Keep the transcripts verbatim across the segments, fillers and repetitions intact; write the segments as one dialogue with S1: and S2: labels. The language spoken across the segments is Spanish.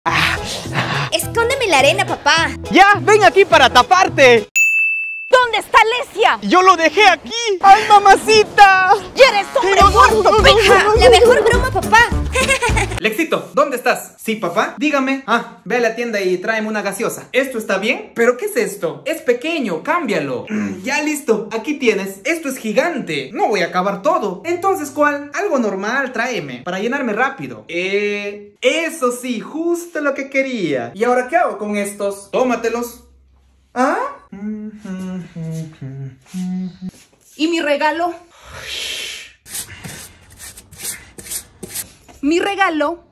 S1: Ah, ah.
S2: Escóndeme la arena, papá.
S1: ¡Ya! ¡Ven aquí para taparte!
S2: ¿Dónde está Alesia?
S1: ¡Yo lo dejé aquí! ¡Ay, mamacita!
S2: ¡Ya eres hombre muerto, peja! La mejor broma, papá.
S3: Lexito, ¿dónde estás? Sí, papá, dígame. Ah, ve a la tienda y tráeme una gaseosa. ¿Esto está bien? ¿Pero qué es esto? Es pequeño, cámbialo. Mm, ya listo, aquí tienes. Esto es gigante. No voy a acabar todo. Entonces, ¿cuál? Algo normal, tráeme, para llenarme rápido. Eh... Eso sí, justo lo que quería. ¿Y ahora qué hago con estos? Tómatelos. ¿Ah?
S4: ¿Y mi regalo? Mi regalo.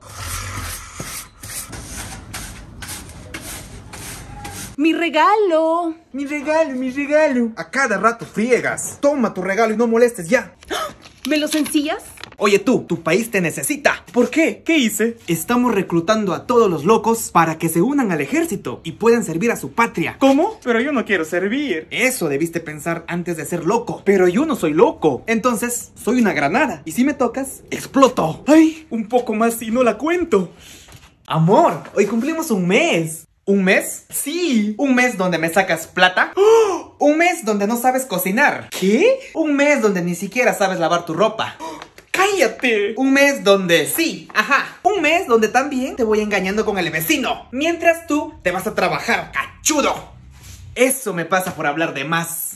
S4: Mi regalo.
S3: Mi regalo, mi regalo. A cada rato friegas. Toma tu regalo y no molestes ya.
S4: ¿Me lo sencillas?
S3: Oye tú, tu país te necesita. ¿Por qué? ¿Qué hice? Estamos reclutando a todos los locos para que se unan al ejército y puedan servir a su patria.
S1: ¿Cómo? Pero yo no quiero servir.
S3: Eso debiste pensar antes de ser loco. Pero yo no soy loco. Entonces, soy una granada. Y si me tocas, exploto.
S1: Ay, un poco más y no la cuento.
S3: Amor, hoy cumplimos un mes. ¿Un mes? Sí. ¿Un mes donde me sacas plata? ¡Oh! ¿Un mes donde no sabes cocinar?
S1: ¿Qué?
S3: ¿Un mes donde ni siquiera sabes lavar tu ropa?
S1: ¡Cállate!
S3: Un mes donde sí, ajá. Un mes donde también te voy engañando con el vecino, mientras tú te vas a trabajar, cachudo. Eso me pasa por hablar de más.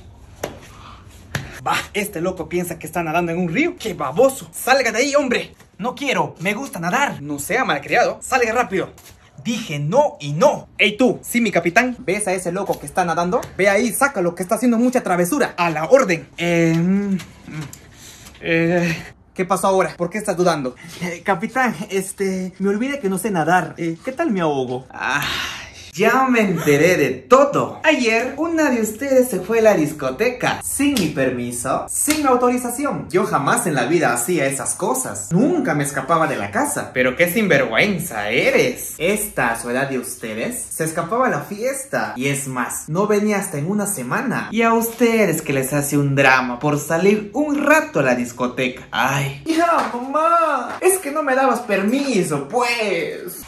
S3: Bah, este loco piensa que está nadando en un río. ¡Qué baboso! ¡Salga de ahí, hombre! No quiero, me gusta nadar. No sea malcriado, salga rápido. Dije no y no. Ey tú, sí mi capitán, ¿ves a ese loco que está nadando? Ve ahí, sácalo, que está haciendo mucha travesura. A la orden. Eh... Mm, eh... ¿Qué pasó ahora? ¿Por qué estás dudando?
S1: Eh, capitán, este... me olvidé que no sé nadar. Eh, ¿Qué tal me ahogo?
S3: Ah... Ya me enteré de todo. Ayer, una de ustedes se fue a la discoteca sin mi permiso, sin mi autorización. Yo jamás en la vida hacía esas cosas. Nunca me escapaba de la casa. Pero qué sinvergüenza eres. Esta, a su edad de ustedes, se escapaba a la fiesta. Y es más, no venía hasta en una semana. Y a ustedes que les hace un drama por salir un rato a la discoteca. Ay. Ya, mamá. Es que no me dabas permiso, pues.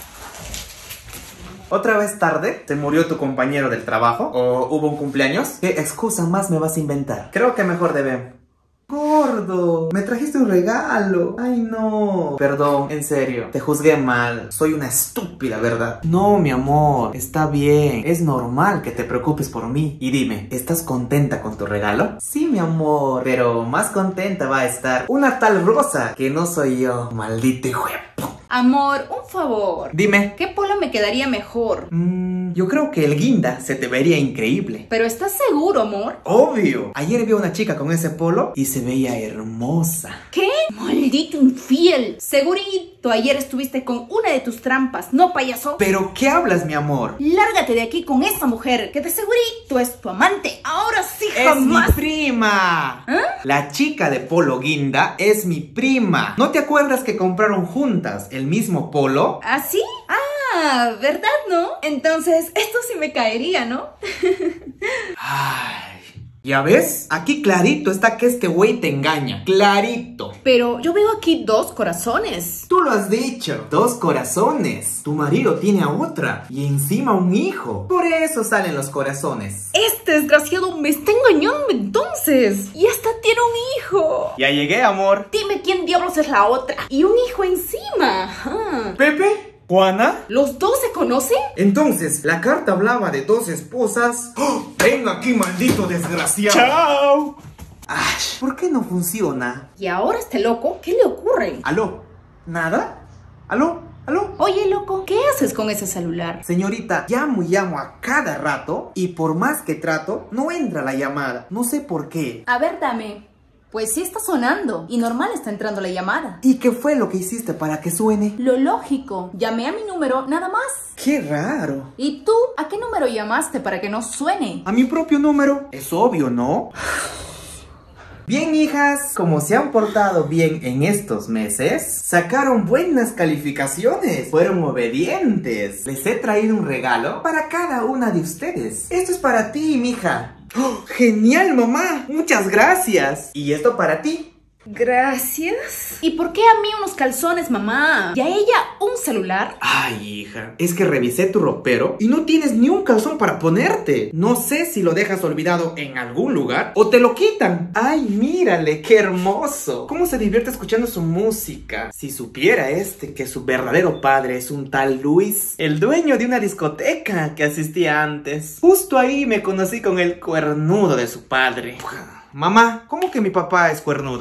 S3: ¿Otra vez tarde? ¿Te murió tu compañero del trabajo? ¿O hubo un cumpleaños? ¿Qué excusa más me vas a inventar? Creo que mejor debemos. Gordo, me trajiste un regalo. Ay no. Perdón, en serio, te juzgué mal. Soy una estúpida, ¿verdad? No, mi amor, está bien. Es normal que te preocupes por mí. Y dime, ¿estás contenta con tu regalo? Sí, mi amor, pero más contenta va a estar una tal Rosa, que no soy yo. Maldito hijo de...
S4: Amor, un favor.
S3: Dime.
S4: ¿Qué polo me quedaría mejor?
S3: Mmm, yo creo que el guinda se te vería increíble.
S4: ¿Pero estás seguro, amor?
S3: Obvio. Ayer vi a una chica con ese polo y se veía hermosa.
S4: ¿Qué? Maldito infiel. Segurito, ayer estuviste con una de tus trampas, ¿no, payaso?
S3: ¿Pero qué hablas, mi amor?
S4: Lárgate de aquí con esa mujer, que de segurito es tu amante. Ahora sí, jamás.
S3: ¡Es mi prima!
S4: ¿Ah?
S3: La chica de polo guinda es mi prima. ¿No te acuerdas que compraron juntas el mismo polo?
S4: ¿Ah, sí? Ah, ¿verdad, no? Entonces, esto sí me caería, ¿no?
S3: Ay... ¿Ya ves? Aquí clarito está que este güey te engaña. Clarito.
S4: Pero yo veo aquí dos corazones.
S3: Tú lo has dicho. Dos corazones. Tu marido tiene a otra. Y encima un hijo. Por eso salen los corazones.
S4: Este desgraciado me está engañando entonces. Y hasta tiene un hijo.
S3: Ya llegué, amor.
S4: Dime quién diablos es la otra. Y un hijo encima. Ajá.
S3: ¿Pepe?
S1: ¿Juana?
S4: ¿Los dos se conocen?
S3: Entonces, la carta hablaba de dos esposas. ¡Oh! ¡Ven aquí, maldito desgraciado!
S1: ¡Chao!
S3: Ay, ¿por qué no funciona?
S4: Y ahora este loco, ¿qué le ocurre?
S3: ¿Aló? ¿Nada? ¿Aló? ¿Aló?
S4: Oye, loco, ¿qué haces con ese celular?
S3: Señorita, llamo y llamo a cada rato y por más que trato, no entra la llamada. No sé por qué.
S4: A ver, dame. Pues sí está sonando y normal está entrando la llamada.
S3: ¿Y qué fue lo que hiciste para que suene?
S4: Lo lógico, llamé a mi número nada más.
S3: ¡Qué raro!
S4: ¿Y tú a qué número llamaste para que no suene?
S3: A mi propio número. Es obvio, ¿no? Bien, hijas, como se han portado bien en estos meses, sacaron buenas calificaciones, fueron obedientes. Les he traído un regalo para cada una de ustedes. Esto es para ti, mija. ¡Oh, genial, mamá! Muchas gracias. Y esto para ti.
S4: Gracias. ¿Y por qué a mí unos calzones, mamá? ¿Y a ella un celular?
S3: Ay, hija, es que revisé tu ropero y no tienes ni un calzón para ponerte. No sé si lo dejas olvidado en algún lugar o te lo quitan. Ay, mírale, qué hermoso. Cómo se divierte escuchando su música. Si supiera este que su verdadero padre es un tal Luis, el dueño de una discoteca que asistía antes. Justo ahí me conocí con el cuernudo de su padre. Mamá, ¿cómo que mi papá es cuernudo?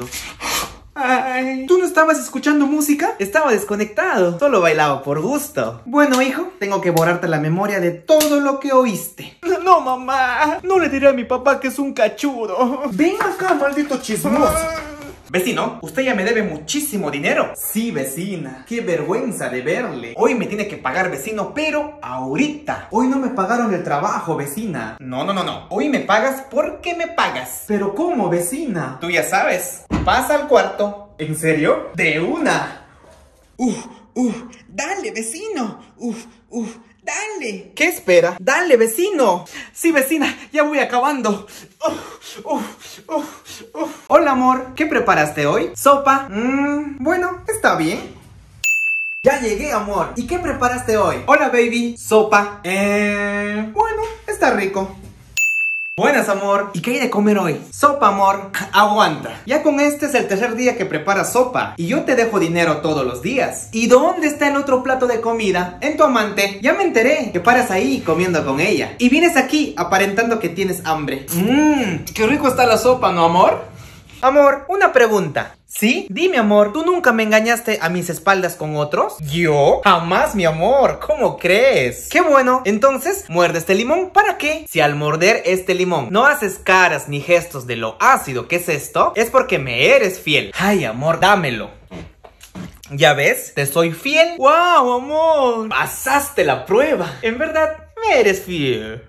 S3: Ay, ¿tú no estabas escuchando música? Estaba desconectado, solo bailaba por gusto. Bueno, hijo, tengo que borrarte la memoria de todo lo que oíste.
S1: No, mamá, no le diré a mi papá que es un cachudo.
S3: Ven acá, maldito chismoso. Vecino, usted ya me debe muchísimo dinero.
S1: Sí, vecina, qué vergüenza de verle.
S3: Hoy me tiene que pagar, vecino, pero ahorita.
S1: Hoy no me pagaron el trabajo, vecina.
S3: No, no, no, no. Hoy me pagas porque me pagas.
S1: ¿Pero cómo, vecina?
S3: Tú ya sabes. Pasa al cuarto.
S1: ¿En serio?
S3: De una. Uf, uf, dale, vecino. Uf, uf, dale. ¿Qué espera? Dale, vecino.
S1: Sí, vecina, ya voy acabando.
S3: Uf, uf, uf, uf. Hola, amor. ¿Qué preparaste hoy?
S1: Sopa.
S3: Mmm, bueno, está bien.
S1: Ya llegué, amor. ¿Y qué preparaste hoy?
S3: Hola, baby.
S1: Sopa.
S3: Eh, bueno, está rico.
S1: Buenas, amor.
S3: ¿Y qué hay de comer hoy? Sopa, amor. Aguanta. Ya con este es el tercer día que preparas sopa. Y yo te dejo dinero todos los días. ¿Y dónde está el otro plato de comida? En tu amante. Ya me enteré que paras ahí comiendo con ella. Y vienes aquí aparentando que tienes hambre. Mmm, qué rico está la sopa, ¿no, amor? Amor, una pregunta. ¿Sí? Dime, amor, ¿tú nunca me engañaste a mis espaldas con otros? ¿Yo? Jamás, mi amor, ¿cómo crees? Qué bueno, entonces, muerde este limón. ¿Para qué? Si al morder este limón no haces caras ni gestos de lo ácido que es esto, es porque me eres fiel. Ay, amor, dámelo. ¿Ya ves? Te soy fiel.
S1: ¡Wow, amor!
S3: Pasaste la prueba. En verdad, me eres fiel.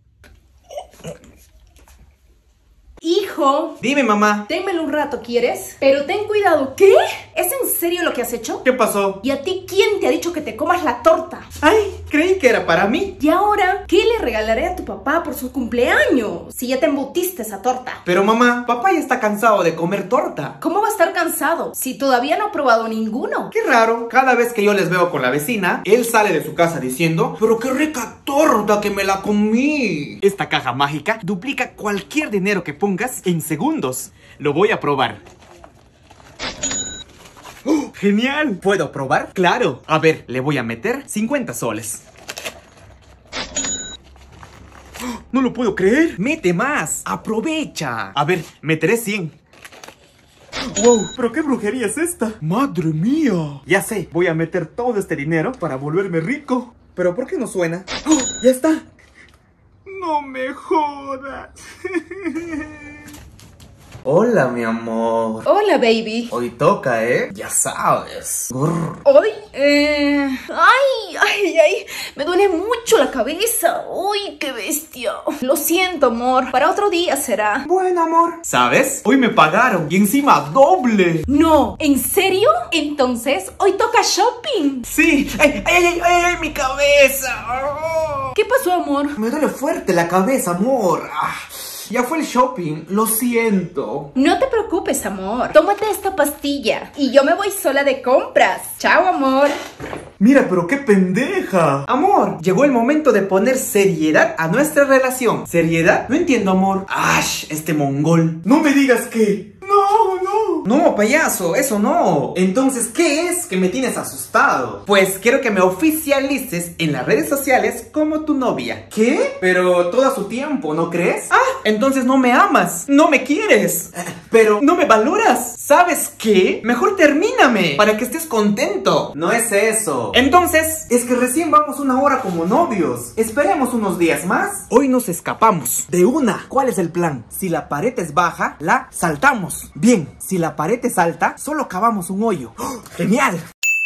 S4: Hijo.
S3: Dime, mamá.
S4: Ténmelo un rato, ¿quieres? Pero ten cuidado. ¿Qué? ¿Es en serio lo que has hecho?
S3: ¿Qué pasó?
S4: ¿Y a ti quién te ha dicho que te comas la torta?
S3: Ay, creí que era para mí.
S4: ¿Y ahora qué le regalaré a tu papá por su cumpleaños? Si ya te embutiste esa torta.
S3: Pero mamá, papá ya está cansado de comer torta.
S4: ¿Cómo va a estar cansado si todavía no ha probado ninguno?
S3: Qué raro, cada vez que yo les veo con la vecina, él sale de su casa diciendo: pero qué rica torta que me la comí.
S1: Esta caja mágica duplica cualquier dinero que pongas en segundos. Lo voy a probar. ¡Oh, ¡genial! ¿Puedo probar? ¡Claro! A ver, le voy a meter cincuenta soles. ¡Oh, no lo puedo creer! ¡Mete más! ¡Aprovecha! A ver, meteré cien. ¡Wow! ¿Pero qué brujería es esta? ¡Madre mía! Ya sé, voy a meter todo este dinero para volverme rico.
S3: ¿Pero por qué no suena?
S1: ¡Oh, ya está! ¡No me jodas!
S3: Hola, mi amor.
S4: Hola, baby.
S3: Hoy toca, ¿eh? Ya sabes. Grrr.
S4: ¿Hoy? Eh... Ay, ay, ay. Me duele mucho la cabeza. Uy, qué bestia. Lo siento, amor. Para otro día será.
S3: Bueno, amor. ¿Sabes? Hoy me pagaron. Y encima doble.
S4: No, ¿en serio? Entonces, hoy toca shopping.
S3: Sí. ¡Ay, ay, ay, ay, ay mi cabeza! Oh.
S4: ¿Qué pasó, amor?
S3: Me duele fuerte la cabeza, amor. Ah. Ya fue el shopping, lo siento.
S4: No te preocupes, amor. Tómate esta pastilla y yo me voy sola de compras. Chao, amor.
S1: Mira, pero qué pendeja.
S3: Amor, llegó el momento de poner seriedad a nuestra relación. ¿Seriedad? No entiendo, amor. ¡Ash! Este mongol.
S1: No me digas que... No, no.
S3: No, payaso, eso no. Entonces, ¿qué es que me tienes asustado? Pues quiero que me oficialices en las redes sociales como tu novia. ¿Qué? Pero todo a su tiempo, ¿no crees? Ah, entonces no me amas, no me quieres, pero no me valoras. ¿Sabes qué? Mejor termíname para que estés contento.
S1: No es eso.
S3: Entonces,
S1: es que recién vamos una hora como novios. Esperemos unos días más.
S3: Hoy nos escapamos.
S1: De una. ¿Cuál es el plan? Si la pared es baja, la saltamos. Bien, si la pared es alta, solo cavamos un hoyo. ¡Oh, genial!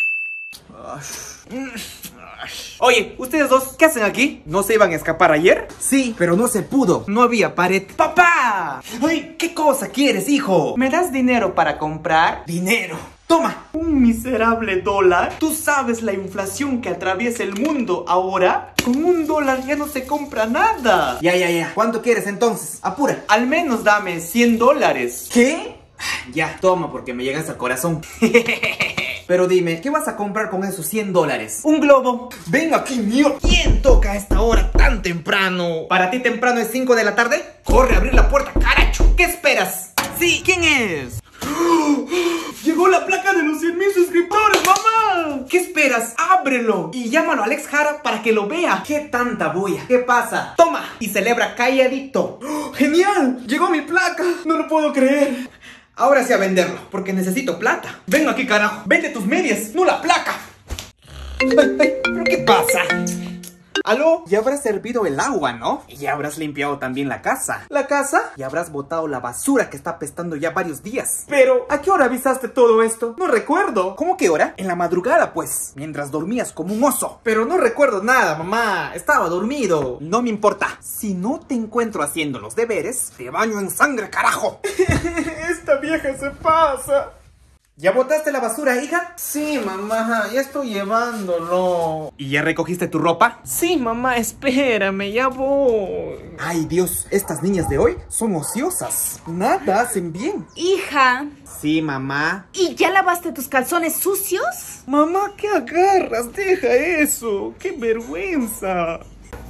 S3: Oye, ustedes dos, ¿qué hacen aquí? ¿No se iban a escapar ayer?
S1: Sí, pero no se pudo.
S3: No había pared. ¡Papá! ¡Ay! ¿Qué cosa quieres, hijo? ¿Me das dinero para comprar?
S1: ¡Dinero! ¡Toma!
S3: ¿Un miserable dólar? ¿Tú sabes la inflación que atraviesa el mundo ahora? Con un dólar ya no se compra nada.
S1: Ya, ya, ya. ¿Cuánto quieres entonces? Apura.
S3: Al menos dame cien dólares.
S1: ¿Qué?
S3: Ya, toma porque me llegas al corazón. Pero dime, ¿qué vas a comprar con esos cien dólares?
S1: Un globo. Ven aquí, mío. ¿Quién toca a esta hora tan temprano?
S3: ¿Para ti temprano es cinco de la tarde? Corre a abrir la puerta, caracho. ¿Qué esperas?
S1: Sí, ¿quién es? Llegó la placa de los cien mil suscriptores, mamá.
S3: ¿Qué esperas? Ábrelo y llámalo a Alex Jara para que lo vea. ¿Qué tanta bulla? ¿Qué pasa? Toma y celebra calladito.
S1: ¡Oh, genial! Llegó mi placa. No lo puedo creer.
S3: Ahora sí a venderlo, porque necesito plata.
S1: Ven aquí, carajo. Vende tus medias, no la placa.
S3: Ay, ay, ¿pero qué pasa? ¿Aló? Ya habrás servido el agua, ¿no? Y ya habrás limpiado también la casa. ¿La casa? Y habrás botado la basura que está apestando ya varios días.
S1: Pero, ¿a qué hora avisaste todo esto? No recuerdo.
S3: ¿Cómo qué hora? En la madrugada, pues. Mientras dormías como un oso.
S1: Pero no recuerdo nada, mamá. Estaba dormido.
S3: No me importa. Si no te encuentro haciendo los deberes, te baño en sangre, carajo.
S1: Esta vieja se pasa.
S3: ¿Ya botaste la basura, hija?
S1: Sí, mamá, ya estoy llevándolo.
S3: ¿Y ya recogiste tu ropa?
S1: Sí, mamá, espérame, ya voy.
S3: Ay, Dios, estas niñas de hoy son ociosas. Nada hacen bien.
S4: Hija.
S3: Sí, mamá.
S4: ¿Y ya lavaste tus calzones sucios?
S1: Mamá, ¿qué agarras? Deja eso. ¡Qué vergüenza!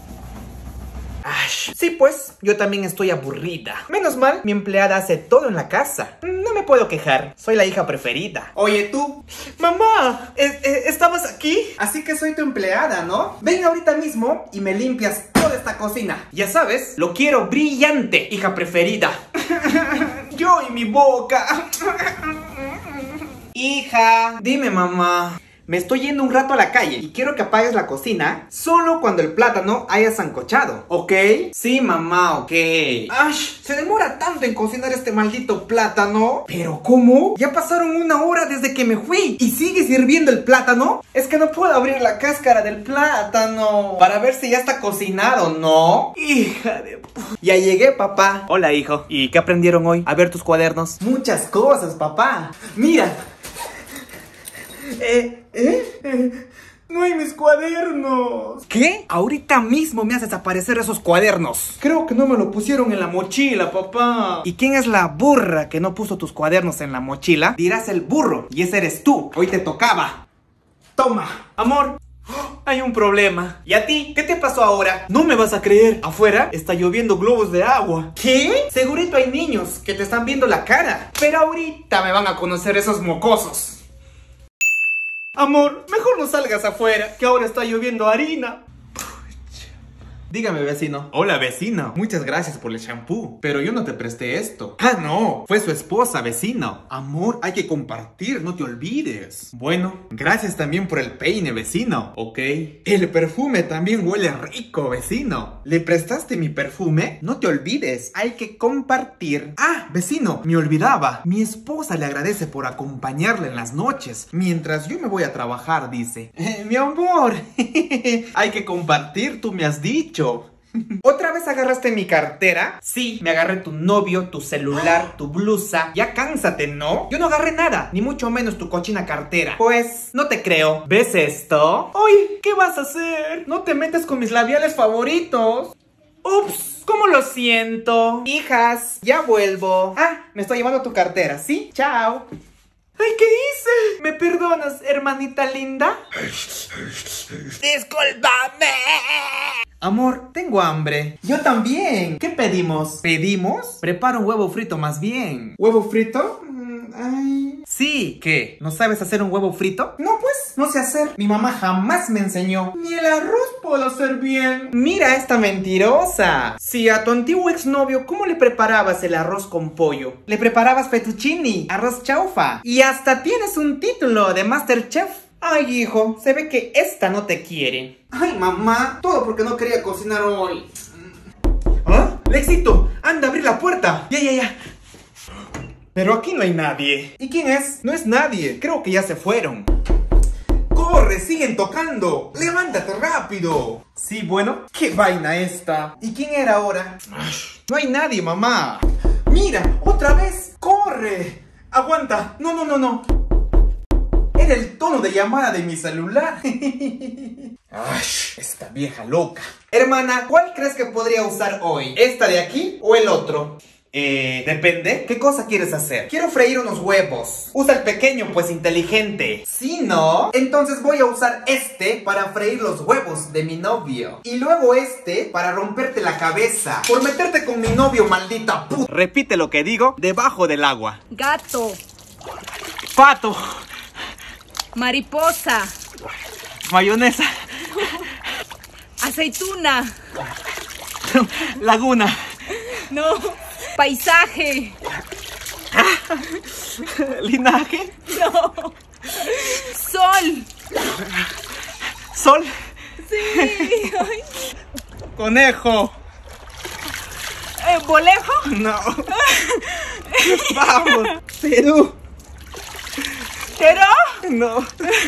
S3: Ash. Sí, pues, yo también estoy aburrida. Menos mal, mi empleada hace todo en la casa. No me puedo quejar, soy la hija preferida. Oye, tú.
S1: Mamá, ¿eh, eh, ¿estabas aquí?
S3: Así que soy tu empleada, ¿no? Ven ahorita mismo y me limpias toda esta cocina. Ya sabes, lo quiero brillante, hija preferida.
S1: Yo y mi boca.
S3: Hija, dime, mamá. Me estoy yendo un rato a la calle y quiero que apagues la cocina solo cuando el plátano haya sancochado, ¿ok? Sí, mamá, ok.
S1: Ash, se demora tanto en cocinar este maldito plátano.
S3: ¿Pero cómo? Ya pasaron una hora desde que me fui y sigue hirviendo el plátano.
S1: Es que no puedo abrir la cáscara del plátano
S3: para ver si ya está cocinado, ¿no?
S1: Hija de...
S3: Ya llegué, papá.
S1: Hola, hijo. ¿Y qué aprendieron hoy? A ver tus cuadernos.
S3: Muchas cosas, papá. Mira.
S1: Eh, eh, eh, no hay mis cuadernos.
S3: ¿Qué? Ahorita mismo me haces aparecer esos cuadernos.
S1: Creo que no me lo pusieron en la mochila, papá.
S3: ¿Y quién es la burra que no puso tus cuadernos en la mochila? Dirás el burro, y ese eres tú. Hoy te tocaba.
S1: Toma, amor. Hay un problema.
S3: ¿Y a ti? ¿Qué te pasó ahora?
S1: No me vas a creer. Afuera está lloviendo globos de agua.
S3: ¿Qué? Segurito hay niños que te están viendo la cara. Pero ahorita me van a conocer esos mocosos.
S1: Amor, mejor no salgas afuera, que ahora está lloviendo harina.
S3: Dígame, vecino.
S1: Hola, vecino.
S3: Muchas gracias por el shampoo, pero yo no te presté esto.
S1: Ah, no.
S3: Fue su esposa, vecino.
S1: Amor, hay que compartir, no te olvides.
S3: Bueno, gracias también por el peine, vecino.
S1: Ok.
S3: El perfume también huele rico, vecino. ¿Le prestaste mi perfume? No te olvides, hay que compartir. Ah, vecino, me olvidaba. Mi esposa le agradece por acompañarle en las noches, mientras yo me voy a trabajar, dice.
S1: Eh, mi amor, hay que compartir, tú me has dicho.
S3: ¿Otra vez agarraste mi cartera? Sí, me agarré tu novio, tu celular, tu blusa. Ya cánsate, ¿no? Yo no agarré nada, ni mucho menos tu cochina cartera. Pues, no te creo. ¿Ves esto?
S1: ¡Ay! ¿Qué vas a hacer? No te metes con mis labiales favoritos.
S3: Ups, ¿cómo lo siento? Hijas, ya vuelvo. Ah, me estoy llevando tu cartera, ¿sí? Chao.
S1: ¡Ay, qué hice!
S3: ¿Me perdonas, hermanita linda?
S2: ¡Discúlpame!
S3: Amor, tengo hambre. Yo también. ¿Qué pedimos? ¿Pedimos? Prepara un huevo frito más bien.
S1: ¿Huevo frito? Mm, ay...
S3: Sí, ¿qué? ¿No sabes hacer un huevo frito?
S1: No, pues, no sé hacer. Mi mamá jamás me enseñó. Ni el arroz puedo hacer bien.
S3: Mira esta mentirosa. Si a tu antiguo exnovio, ¿cómo le preparabas el arroz con pollo? Le preparabas fettuccini, arroz chaufa. Y hasta tienes un título de Masterchef. Ay, hijo, se ve que esta no te quiere.
S1: Ay, mamá, todo porque no quería cocinar hoy.
S3: ¿Ah? Lexito, anda a abrir la puerta.
S1: Ya, ya, ya.
S3: Pero aquí no hay nadie.
S1: ¿Y quién es?
S3: No es nadie, creo que ya se fueron.
S1: ¡Corre! ¡Siguen tocando! ¡Levántate rápido!
S3: Sí, bueno.
S1: ¡Qué vaina esta! ¿Y quién era ahora?
S3: No hay nadie, mamá.
S1: ¡Mira! ¡Otra vez! ¡Corre! ¡Aguanta! ¡No, no, no, no! Era el tono de llamada de mi celular.
S3: ¡Ay! Esta vieja loca. Hermana, ¿cuál crees que podría usar hoy? ¿Esta de aquí o el otro? Eh, depende. ¿Qué cosa quieres hacer? Quiero freír unos huevos. Usa el pequeño, pues inteligente. Si no, entonces voy a usar este para freír los huevos de mi novio. Y luego este para romperte la cabeza por meterte con mi novio, maldita puta.
S1: Repite lo que digo debajo del agua.
S4: Gato.
S1: Pato.
S4: Mariposa.
S1: Mayonesa.
S4: Aceituna.
S1: Laguna.
S4: No. Paisaje.
S1: Linaje.
S4: No. Sol.
S1: Sol.
S4: Sí. Ay.
S1: Conejo.
S4: Eh, ¿Bolejo?
S1: No. Vamos. Perú.
S4: ¿Pero?
S1: No.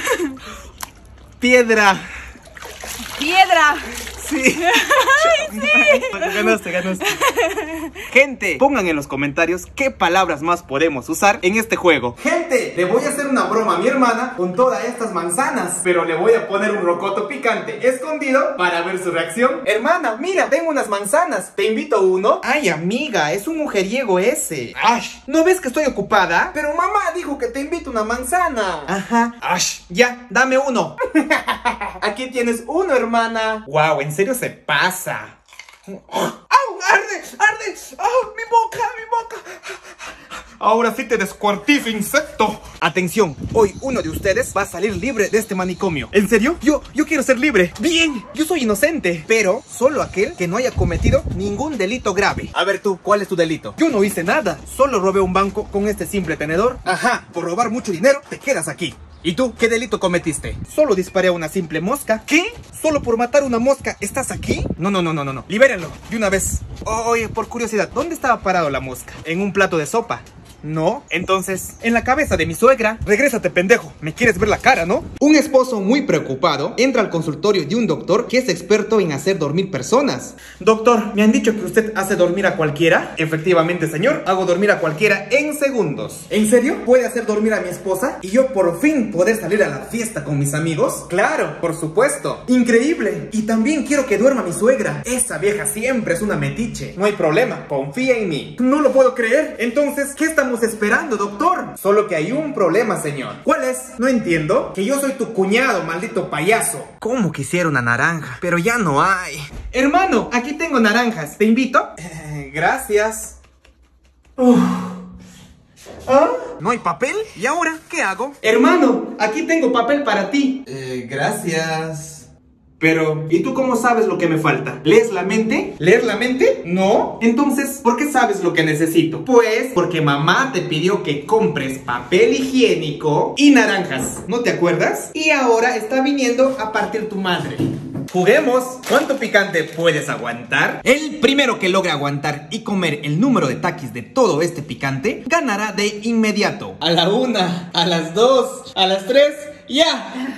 S1: Piedra.
S4: Piedra.
S1: Sí. Ay, sí. Ganaste, ganaste. Gente, pongan en los comentarios qué palabras más podemos usar en este juego.
S3: Gente, le voy a hacer una broma a mi hermana con todas estas manzanas, pero le voy a poner un rocoto picante escondido para ver su reacción. Hermana, mira, tengo unas manzanas. ¿Te invito a uno? Ay, amiga, es un mujeriego ese. Ash, ¿no ves que estoy ocupada? Pero mamá dijo que te invito una manzana. Ajá. Ash, ya, dame uno. Aquí tienes uno, hermana. Wow, en serio se pasa. ¡Au! ¡Arde! ¡Arde! ¡Oh! ¡Mi boca! ¡Mi boca! Ahora sí te descuartizo, insecto. Atención, hoy uno de ustedes va a salir libre de este manicomio. ¿En serio? Yo, yo quiero ser libre. Bien, yo soy inocente, pero solo aquel que no haya cometido ningún delito grave. A ver tú, ¿cuál es tu delito? Yo no hice nada, solo robé un banco con este simple tenedor. Ajá, por robar mucho dinero te quedas aquí. ¿Y tú qué delito cometiste? Solo disparé a una simple mosca. ¿Qué? ¿Solo por matar una mosca estás aquí? No, no, no, no, no, no. Libérenlo, de una vez. Oye, por curiosidad, ¿dónde estaba parado la mosca? ¿En un plato de sopa? No, entonces, en la cabeza de mi suegra. Regrésate, pendejo, me quieres ver la cara, ¿no? Un esposo muy preocupado entra al consultorio de un doctor que es experto en hacer dormir personas. Doctor, me han dicho que usted hace dormir a cualquiera. Efectivamente, señor, hago dormir a cualquiera en segundos. ¿En serio? ¿Puede hacer dormir a mi esposa? ¿Y yo por fin poder salir a la fiesta con mis amigos? Claro, por supuesto. Increíble. Y también quiero que duerma mi suegra. Esa vieja siempre es una metiche. No hay problema, confía en mí. No lo puedo creer. Entonces, ¿qué estamos esperando, doctor? Solo que hay un problema, señor. ¿Cuál es? No entiendo. Que yo soy tu cuñado, maldito payaso. ¿Cómo quisiera una naranja? Pero ya no hay. Hermano, aquí tengo naranjas. ¿Te invito? Eh, gracias. Uf. ¿Ah? ¿No hay papel? ¿Y ahora qué hago? Hermano, aquí tengo papel para ti. Eh, gracias. Pero, ¿y tú cómo sabes lo que me falta? ¿Lees la mente? ¿Leer la mente? No. Entonces, ¿por qué sabes lo que necesito? Pues, porque mamá te pidió que compres papel higiénico y naranjas. ¿No te acuerdas? Y ahora está viniendo a partir tu madre. Juguemos. ¿Cuánto picante puedes aguantar? El primero que logre aguantar y comer el número de taquis de todo este picante ganará de inmediato. A la una, a las dos, a las tres, ya.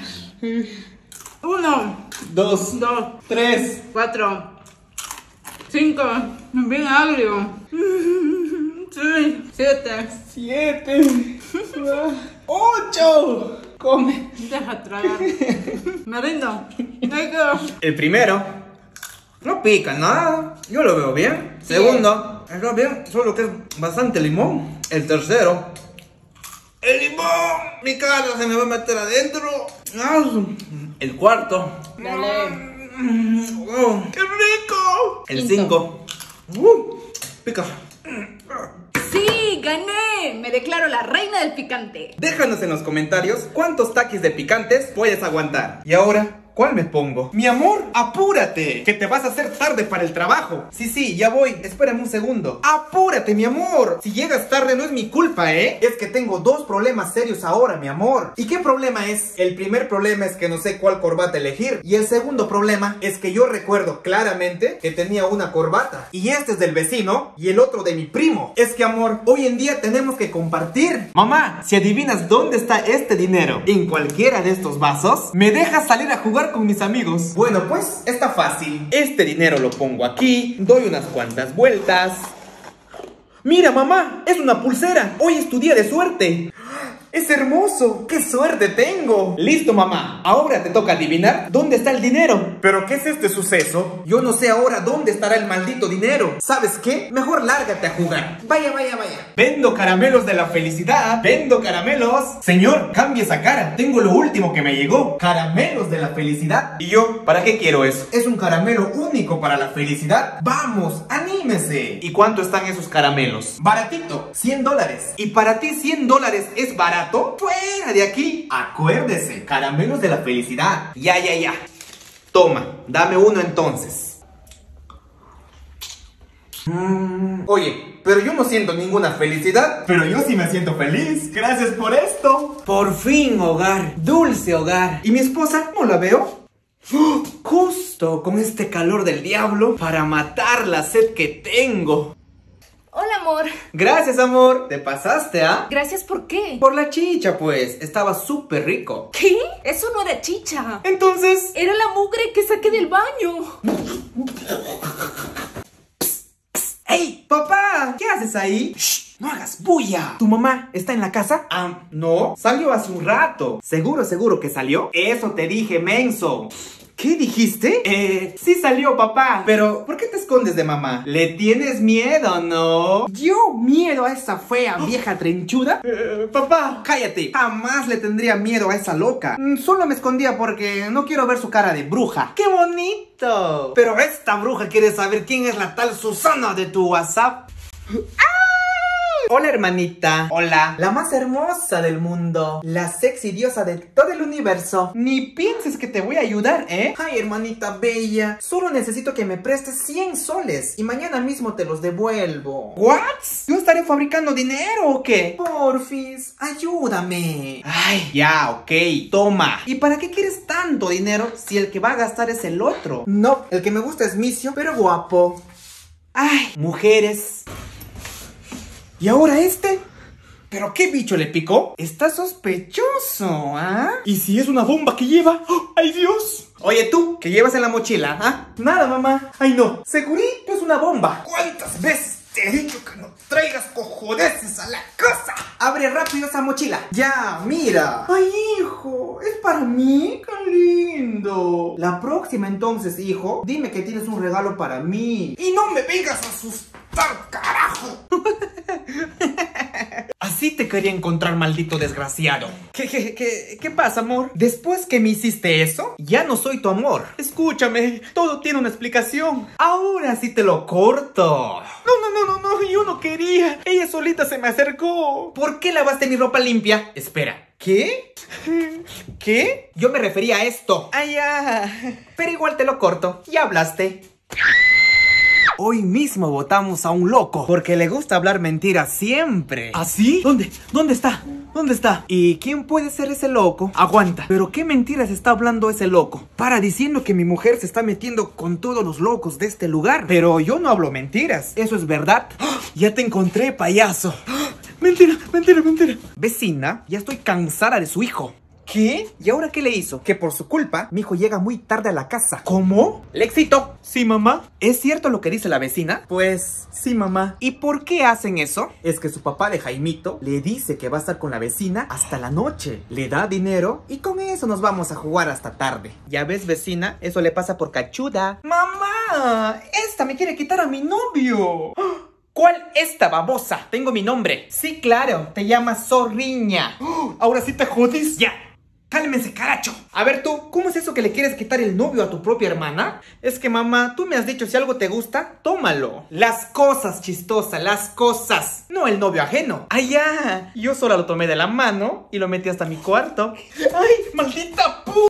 S4: Uno,
S3: Dos,
S4: dos,
S3: tres,
S4: cuatro, cinco, bien agrio. Seis, siete,
S3: siete, ocho. Come.
S4: deja tragar. Me rindo. Ahí quedó.
S3: El primero no pica nada, yo lo veo bien. Segundo, está bien, solo que es bastante limón. El tercero, el limón, mi cara se me va a meter adentro. El cuarto,
S4: Dale.
S3: oh, ¡qué rico! El cinco, uh, pica.
S4: Sí, gané. Me declaro la reina del picante.
S3: Déjanos en los comentarios cuántos taquis de picantes puedes aguantar. Y ahora, ¿cuál me pongo? Mi amor, apúrate, que te vas a hacer tarde para el trabajo. Sí, sí, ya voy, espérame un segundo. Apúrate, mi amor. Si llegas tarde no es mi culpa, ¿eh? Es que tengo dos problemas serios ahora, mi amor. ¿Y qué problema es? El primer problema es que no sé cuál corbata elegir. Y el segundo problema es que yo recuerdo claramente que tenía una corbata. Y este es del vecino y el otro de mi primo. Es que, amor, hoy en día tenemos que compartir. Mamá, si adivinas dónde está este dinero en cualquiera de estos vasos, me dejas salir a jugar con mis amigos. Bueno, pues está fácil. Este dinero lo pongo aquí, doy unas cuantas vueltas. Mira, mamá, es una pulsera. Hoy es tu día de suerte.
S1: ¡Es hermoso! ¡Qué suerte tengo! Listo, mamá. Ahora te toca adivinar dónde está el dinero. ¿Pero qué es este suceso? Yo no sé ahora dónde estará el maldito dinero. ¿Sabes qué? Mejor lárgate a jugar. Vaya, vaya, vaya. Vendo caramelos de la felicidad. Vendo caramelos. Señor, cambie esa cara. Tengo lo último que me llegó. Caramelos de la felicidad. ¿Y yo? ¿Para qué quiero eso? Es un caramelo único para la felicidad. Vamos, anímese. ¿Y cuánto están esos caramelos? Baratito, cien dólares. ¿Y para ti cien dólares es barato? ¡Fuera de aquí! Acuérdese, caramelos de la felicidad. Ya, ya, ya. Toma, dame uno entonces. Mm, oye, pero yo no siento ninguna felicidad. Pero yo sí me siento feliz. Gracias por esto. Por fin, hogar. Dulce hogar. ¿Y mi esposa? ¿No la veo? ¡Oh! Justo con este calor del diablo para matar la sed que tengo.
S4: Hola, amor.
S1: Gracias, amor. ¿Te pasaste, ah?
S4: Gracias, ¿por qué?
S1: Por la chicha, pues. Estaba súper rico.
S4: ¿Qué? Eso no era chicha.
S1: Entonces...
S4: Era la mugre que saqué del baño.
S1: ¡Ey, papá! ¿Qué haces ahí? ¡Shh! ¡No hagas bulla! ¿Tu mamá está en la casa? Ah, no. Salió hace un rato. ¿Seguro, seguro que salió? Eso te dije, menso. ¿Qué dijiste? Eh, sí salió, papá. Pero, ¿por qué te escondes de mamá? ¿Le tienes miedo, no? ¿Yo miedo a esa fea vieja trenchuda? Eh, papá, cállate. Jamás le tendría miedo a esa loca. Mm, Solo me escondía porque no quiero ver su cara de bruja. ¡Qué bonito! Pero esta bruja quiere saber quién es la tal Susana de tu WhatsApp. ¡Ah! Hola, hermanita. Hola. La más hermosa del mundo. La sexy diosa de todo el universo. Ni pienses que te voy a ayudar, ¿eh? Ay, hermanita bella. Solo necesito que me prestes cien soles y mañana mismo te los devuelvo. ¿What? ¿Yo estaré fabricando dinero o qué? Porfis, ayúdame. Ay, ya, ok. Toma. ¿Y para qué quieres tanto dinero si el que va a gastar es el otro? No, el que me gusta es misio, pero guapo. Ay, mujeres. ¿Y ahora este? ¿Pero qué bicho le picó? Está sospechoso, ¿ah? ¿Y si es una bomba que lleva? ¡Oh, ¡ay, Dios! Oye, tú, ¿qué llevas en la mochila, ah? Nada, mamá. Ay, no. Segurito es una bomba. ¿Cuántas veces te he dicho que no traigas cojodeces a la casa? Abre rápido esa mochila. Ya, mira. Ay, hijo, ¿es para mí? ¡Qué lindo! La próxima entonces, hijo, dime que tienes un regalo para mí. Y no me vengas a asustar, carajo. Así te quería encontrar, maldito desgraciado. ¿Qué, qué, qué, qué pasa, amor? Después que me hiciste eso, ya no soy tu amor. Escúchame, todo tiene una explicación. Ahora sí te lo corto. No, no, no, no, no, yo no quería. Ella solita se me acercó. ¿Por qué lavaste mi ropa limpia? Espera, ¿qué? ¿Qué? Yo me refería a esto. Ah, ya. Pero igual te lo corto. Ya hablaste. Hoy mismo votamos a un loco porque le gusta hablar mentiras siempre. ¿Ah, sí? ¿Dónde? ¿Dónde está? ¿Dónde está? ¿Y quién puede ser ese loco? Aguanta. ¿Pero qué mentiras está hablando ese loco? Para diciendo que mi mujer se está metiendo con todos los locos de este lugar. Pero yo no hablo mentiras. ¿Eso es verdad? ¡Oh! Ya te encontré, payaso. ¡Oh! Mentira, mentira, mentira. Vecina, ya estoy cansada de su hijo. ¿Qué? ¿Y ahora qué le hizo? Que por su culpa, mi hijo llega muy tarde a la casa. ¿Cómo? Lexito. Sí, mamá. ¿Es cierto lo que dice la vecina? Pues, sí, mamá. ¿Y por qué hacen eso? Es que su papá de Jaimito le dice que va a estar con la vecina hasta la noche. Le da dinero y con eso nos vamos a jugar hasta tarde. ¿Ya ves, vecina? Eso le pasa por cachuda. ¡Mamá! ¡Esta me quiere quitar a mi novio! ¿Cuál esta babosa? Tengo mi nombre. Sí, claro, te llamas Zorriña. Oh, ahora sí te jodís. Ya, cálmense, caracho. A ver tú, ¿cómo es eso que le quieres quitar el novio a tu propia hermana? Es que mamá, tú me has dicho si algo te gusta, tómalo. Las cosas, chistosa, las cosas. No el novio ajeno. ¡Ay, ya! Yo solo lo tomé de la mano y lo metí hasta mi cuarto. ¡Ay, maldita pu...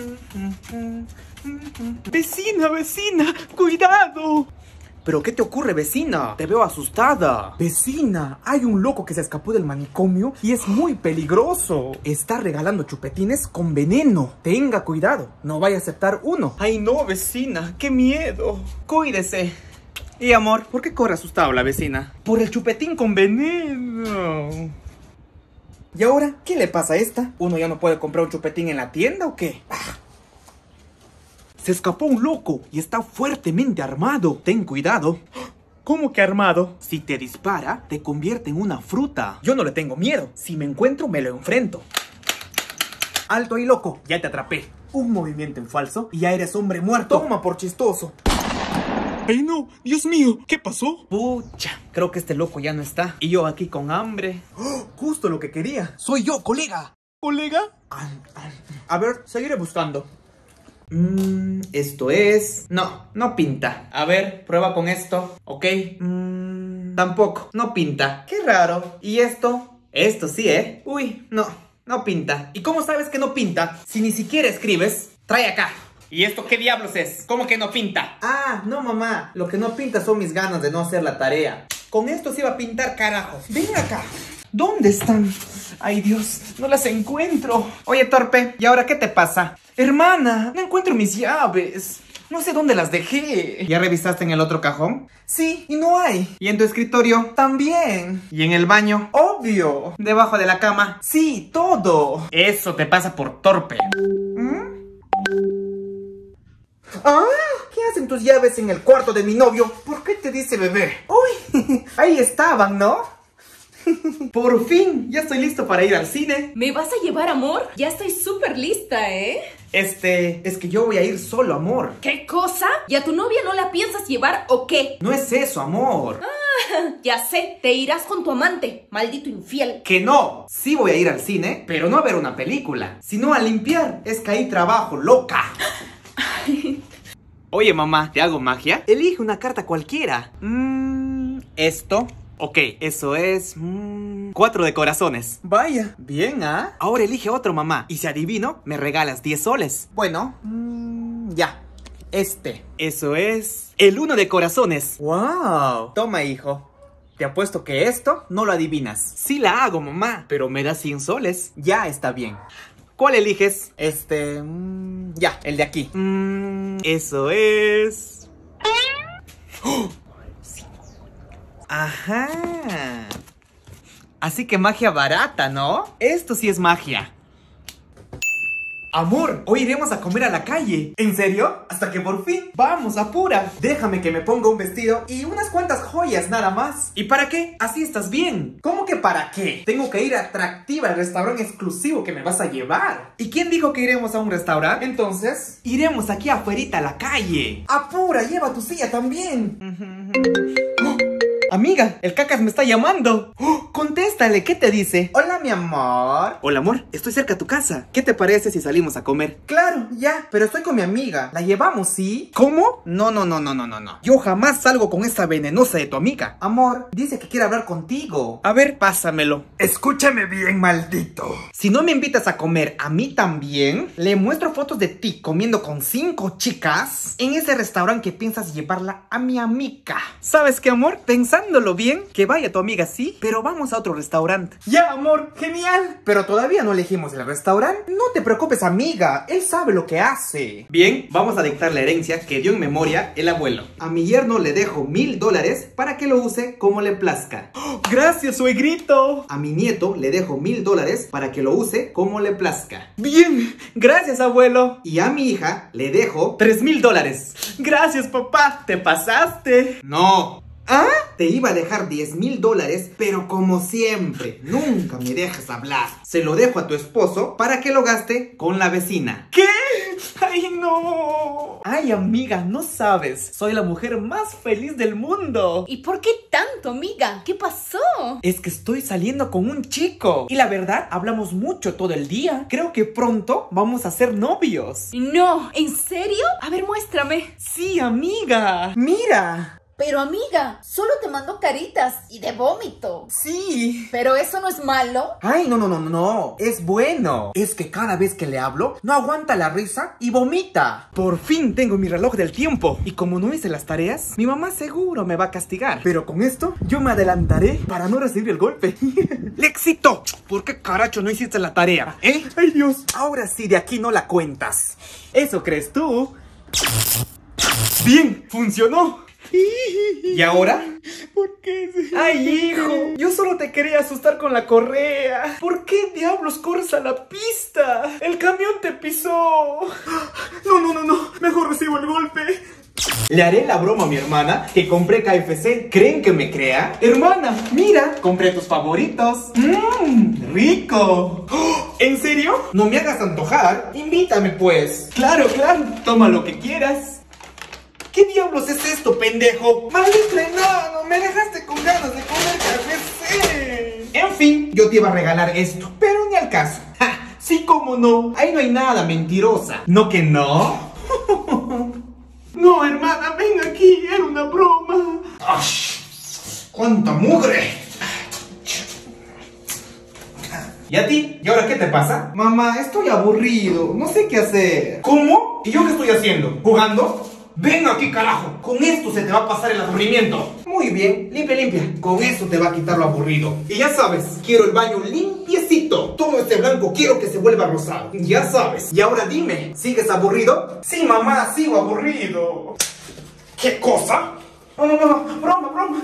S1: Vecina, vecina, cuidado. ¿Pero qué te ocurre, vecina? Te veo asustada. Vecina, hay un loco que se escapó del manicomio y es muy peligroso. Está regalando chupetines con veneno. Tenga cuidado, no vaya a aceptar uno. Ay, no, vecina, qué miedo. Cuídese. Y amor, ¿por qué corre asustado la vecina? Por el chupetín con veneno. ¿Y ahora qué le pasa a esta? ¿Uno ya no puede comprar un chupetín en la tienda o qué? Ah. Se escapó un loco y está fuertemente armado. Ten cuidado. ¿Cómo que armado? Si te dispara, te convierte en una fruta. Yo no le tengo miedo. Si me encuentro, me lo enfrento. Alto ahí, loco. Ya te atrapé. Un movimiento en falso y ya eres hombre muerto. Toma por chistoso. ¡Ay, no! ¡Dios mío! ¿Qué pasó? Pucha, creo que este loco ya no está. Y yo aquí con hambre. ¡Oh! Justo lo que quería. Soy yo, colega. ¿Colega? A ver, seguiré buscando. Mmm, esto es... No, no pinta. A ver, prueba con esto. Ok. Mmm, tampoco, no pinta. Qué raro. ¿Y esto? Esto sí, ¿eh? Uy, no, no pinta. ¿Y cómo sabes que no pinta? Si ni siquiera escribes. Trae acá. ¿Y esto qué diablos es? ¿Cómo que no pinta? Ah, no, mamá. Lo que no pinta son mis ganas de no hacer la tarea. Con esto se iba a pintar, carajos. Ven acá. ¿Dónde están? Ay, Dios, no las encuentro. Oye, torpe, ¿y ahora qué te pasa? Hermana, no encuentro mis llaves. No sé dónde las dejé. ¿Ya revisaste en el otro cajón? Sí, y no hay. ¿Y en tu escritorio? También. ¿Y en el baño? Obvio. ¿Debajo de la cama? Sí, todo. Eso te pasa por torpe. ¿Mm? ¡Ah! ¿Qué hacen tus llaves en el cuarto de mi novio? ¿Por qué te dice bebé? ¡Uy! Ahí estaban, ¿no? Por fin, ya estoy listo para ir al cine.
S4: ¿Me vas a llevar, amor? Ya estoy súper lista, ¿eh?
S1: Este, es que yo voy a ir solo, amor.
S4: ¿Qué cosa? ¿Y a tu novia no la piensas llevar o qué?
S1: No es eso, amor.
S4: Ah, ya sé, te irás con tu amante, maldito infiel.
S1: Que no, sí voy a ir al cine, pero no a ver una película, sino a limpiar. Es que ahí trabajo, loca. Oye, mamá, ¿te hago magia? Elige una carta cualquiera. Mmm, esto. Ok, eso es... Mmm, cuatro de corazones. Vaya, bien, ¿ah? Ahora elige otro, mamá. Y si adivino, me regalas diez soles. Bueno, mmm, ya. Este. Eso es... el uno de corazones. ¡Wow! Toma, hijo. Te apuesto que esto no lo adivinas. Sí la hago, mamá, pero me das cien soles. Ya está bien. ¿Cuál eliges? Este... Mmm, ya, el de aquí. Mmm, eso es... ¡Oh! Ajá. Así que magia barata, ¿no? Esto sí es magia. Amor, hoy iremos a comer a la calle. ¿En serio? Hasta que por fin. Vamos, apura. Déjame que me ponga un vestido y unas cuantas joyas nada más. ¿Y para qué? Así estás bien. ¿Cómo que para qué? Tengo que ir atractiva al restaurante exclusivo que me vas a llevar. ¿Y quién dijo que iremos a un restaurante? Entonces, iremos aquí afuerita a la calle. Apura, lleva tu silla también. ¡Oh! Amiga, el cacas me está llamando. ¡Oh! Contéstale, ¿qué te dice? Hola, mi amor. Hola, amor, estoy cerca a tu casa. ¿Qué te parece si salimos a comer? Claro, ya, pero estoy con mi amiga. ¿La llevamos, sí? ¿Cómo? No, no, no, no, no, no, no. Yo jamás salgo con esa venenosa de tu amiga. Amor, dice que quiere hablar contigo. A ver, pásamelo. Escúchame bien, maldito. Si no me invitas a comer a mí también, le muestro fotos de ti comiendo con cinco chicas en ese restaurante que piensas llevarla a mi amiga. ¿Sabes qué, amor? Pensando bien, que vaya tu amiga, sí, pero vamos a otro restaurante. Ya, amor, genial. Pero todavía no elegimos el restaurante. No te preocupes, amiga, él sabe lo que hace. Bien, vamos a dictar la herencia que dio en memoria el abuelo. A mi yerno le dejo mil dólares para que lo use como le plazca. ¡Oh! Gracias, suegrito. A mi nieto le dejo mil dólares para que lo use como le plazca. Bien, gracias, abuelo. Y a mi hija le dejo tres mil dólares. Gracias, papá, te pasaste. No. ¿Ah? Te iba a dejar diez mil dólares, pero como siempre, nunca me dejas hablar. Se lo dejo a tu esposo para que lo gaste con la vecina. ¿Qué? ¡Ay, no! Ay, amiga, no sabes. Soy la mujer más feliz del mundo.
S4: ¿Y por qué tanto, amiga? ¿Qué pasó?
S1: Es que estoy saliendo con un chico. Y la verdad, hablamos mucho todo el día. Creo que pronto vamos a ser novios.
S4: No, ¿en serio? A ver, muéstrame.
S1: Sí, amiga. Mira.
S4: Pero amiga, solo te mando caritas y de vómito.
S1: Sí.
S4: ¿Pero eso no es malo?
S1: Ay, no, no, no, no. Es bueno. Es que cada vez que le hablo, no aguanta la risa y vomita. Por fin tengo mi reloj del tiempo. Y como no hice las tareas, mi mamá seguro me va a castigar. Pero con esto, yo me adelantaré para no recibir el golpe. ¡Lexito! ¿Por qué caracho no hiciste la tarea? ¿Eh? Ay, Dios. Ahora sí, de aquí no la cuentas. ¿Eso crees tú? Bien, funcionó. ¿Y ahora? ¿Por qué? Ay, hijo, yo solo te quería asustar con la correa. ¿Por qué diablos corres a la pista? El camión te pisó. No, no, no, no, mejor recibo el golpe. Le haré la broma a mi hermana que compré K F C. ¿Creen que me crea? Hermana, mira, compré tus favoritos. Mmm, rico. ¡Oh! ¿En serio? No me hagas antojar. Invítame pues. Claro, claro. Toma lo que quieras. ¿Qué diablos es esto, pendejo? Maldito enano, me dejaste con ganas de comer K F C. En fin, yo te iba a regalar esto, pero ni al caso. ¡Ja! Sí, cómo no. Ahí no hay nada, mentirosa. ¿No que no? No, hermana, ven aquí, era una broma. ¡Ay! ¡Cuánta mugre! ¿Y a ti? ¿Y ahora qué te pasa?
S3: Mamá, estoy aburrido, no sé qué hacer.
S1: ¿Cómo? ¿Y yo qué estoy haciendo? ¿Jugando? Ven aquí, carajo. Con esto se te va a pasar el aburrimiento.
S3: Muy bien, limpia, limpia.
S1: Con eso te va a quitar lo aburrido. Y ya sabes, quiero el baño limpiecito. Todo este blanco quiero que se vuelva rosado. Ya sabes. Y ahora dime, ¿sigues aburrido? Sí, mamá, sigo aburrido. ¿Qué cosa? No, no, no, broma, broma.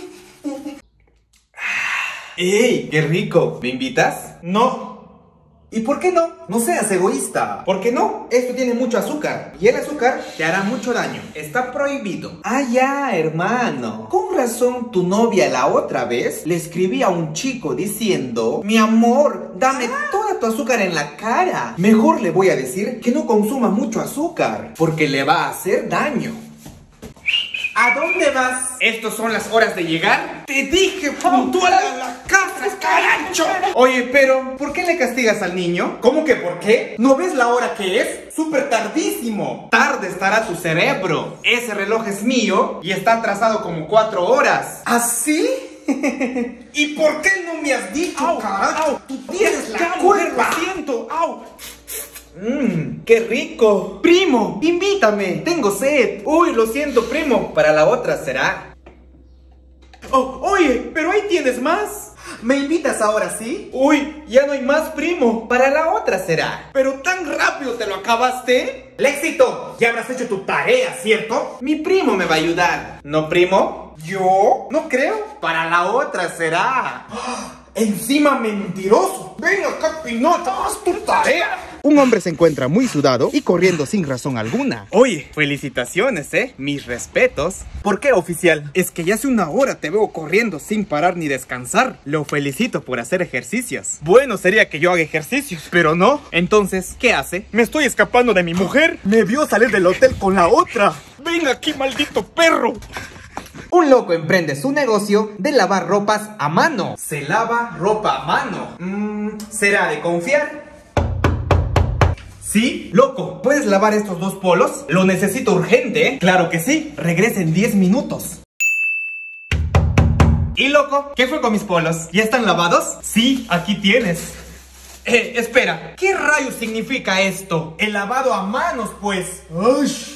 S1: ¡Ey, qué rico! ¿Me invitas? No. ¿Y por qué no? No seas egoísta. ¿Por qué no? Esto tiene mucho azúcar. Y el azúcar te hará mucho daño. Está prohibido.
S3: Ah, ya, hermano. Con razón tu novia la otra vez le escribía a un chico diciendo: mi amor, dame toda tu azúcar en la cara. Mejor le voy a decir que no consuma mucho azúcar, porque le va a hacer daño.
S1: ¿A dónde vas? ¿Estos son las horas de llegar? Te dije puntual a la casa, carancho. Oye, pero ¿por qué le castigas al niño? ¿Cómo que por qué? ¿No ves la hora que es? Súper tardísimo. Tarde estará tu cerebro. Ese reloj es mío y está atrasado como cuatro horas. ¿Así? ¿Y por qué no me has dicho, au, carajo? Au, tú tienes la culpa. Lo siento, au. Mmm, qué rico. Primo, invítame, tengo sed. Uy, lo siento, primo. Para la otra será. Oh, oye, pero ahí tienes más. ¿Me invitas ahora sí? Uy, ya no hay más, primo. Para la otra será. Pero tan rápido te lo acabaste. Léxito, ya habrás hecho tu tarea, ¿cierto? Mi primo me va a ayudar. ¿No, primo? ¿Yo? No creo. Para la otra será. Encima mentiroso. Ven acá, Pinocho, haz tu tarea.
S5: Un hombre se encuentra muy sudado y corriendo sin razón alguna.
S1: Oye, felicitaciones, eh, mis respetos. ¿Por qué, oficial? Es que ya hace una hora te veo corriendo sin parar ni descansar. Lo felicito por hacer ejercicios. Bueno, sería que yo haga ejercicios, pero no. Entonces, ¿qué hace? Me estoy escapando de mi mujer. Me vio salir del hotel con la otra. Ven aquí, maldito perro.
S3: Un loco emprende su negocio de lavar ropas a mano.
S1: Se lava ropa a mano. Mm, ¿será de confiar? ¿Sí? Loco, ¿puedes lavar estos dos polos? Lo necesito urgente, ¿eh? Claro que sí. Regresa en diez minutos. ¿Y loco? ¿Qué fue con mis polos? ¿Ya están lavados? Sí, aquí tienes. Eh, espera. ¿Qué rayos significa esto? El lavado a manos, pues. ¡Ush!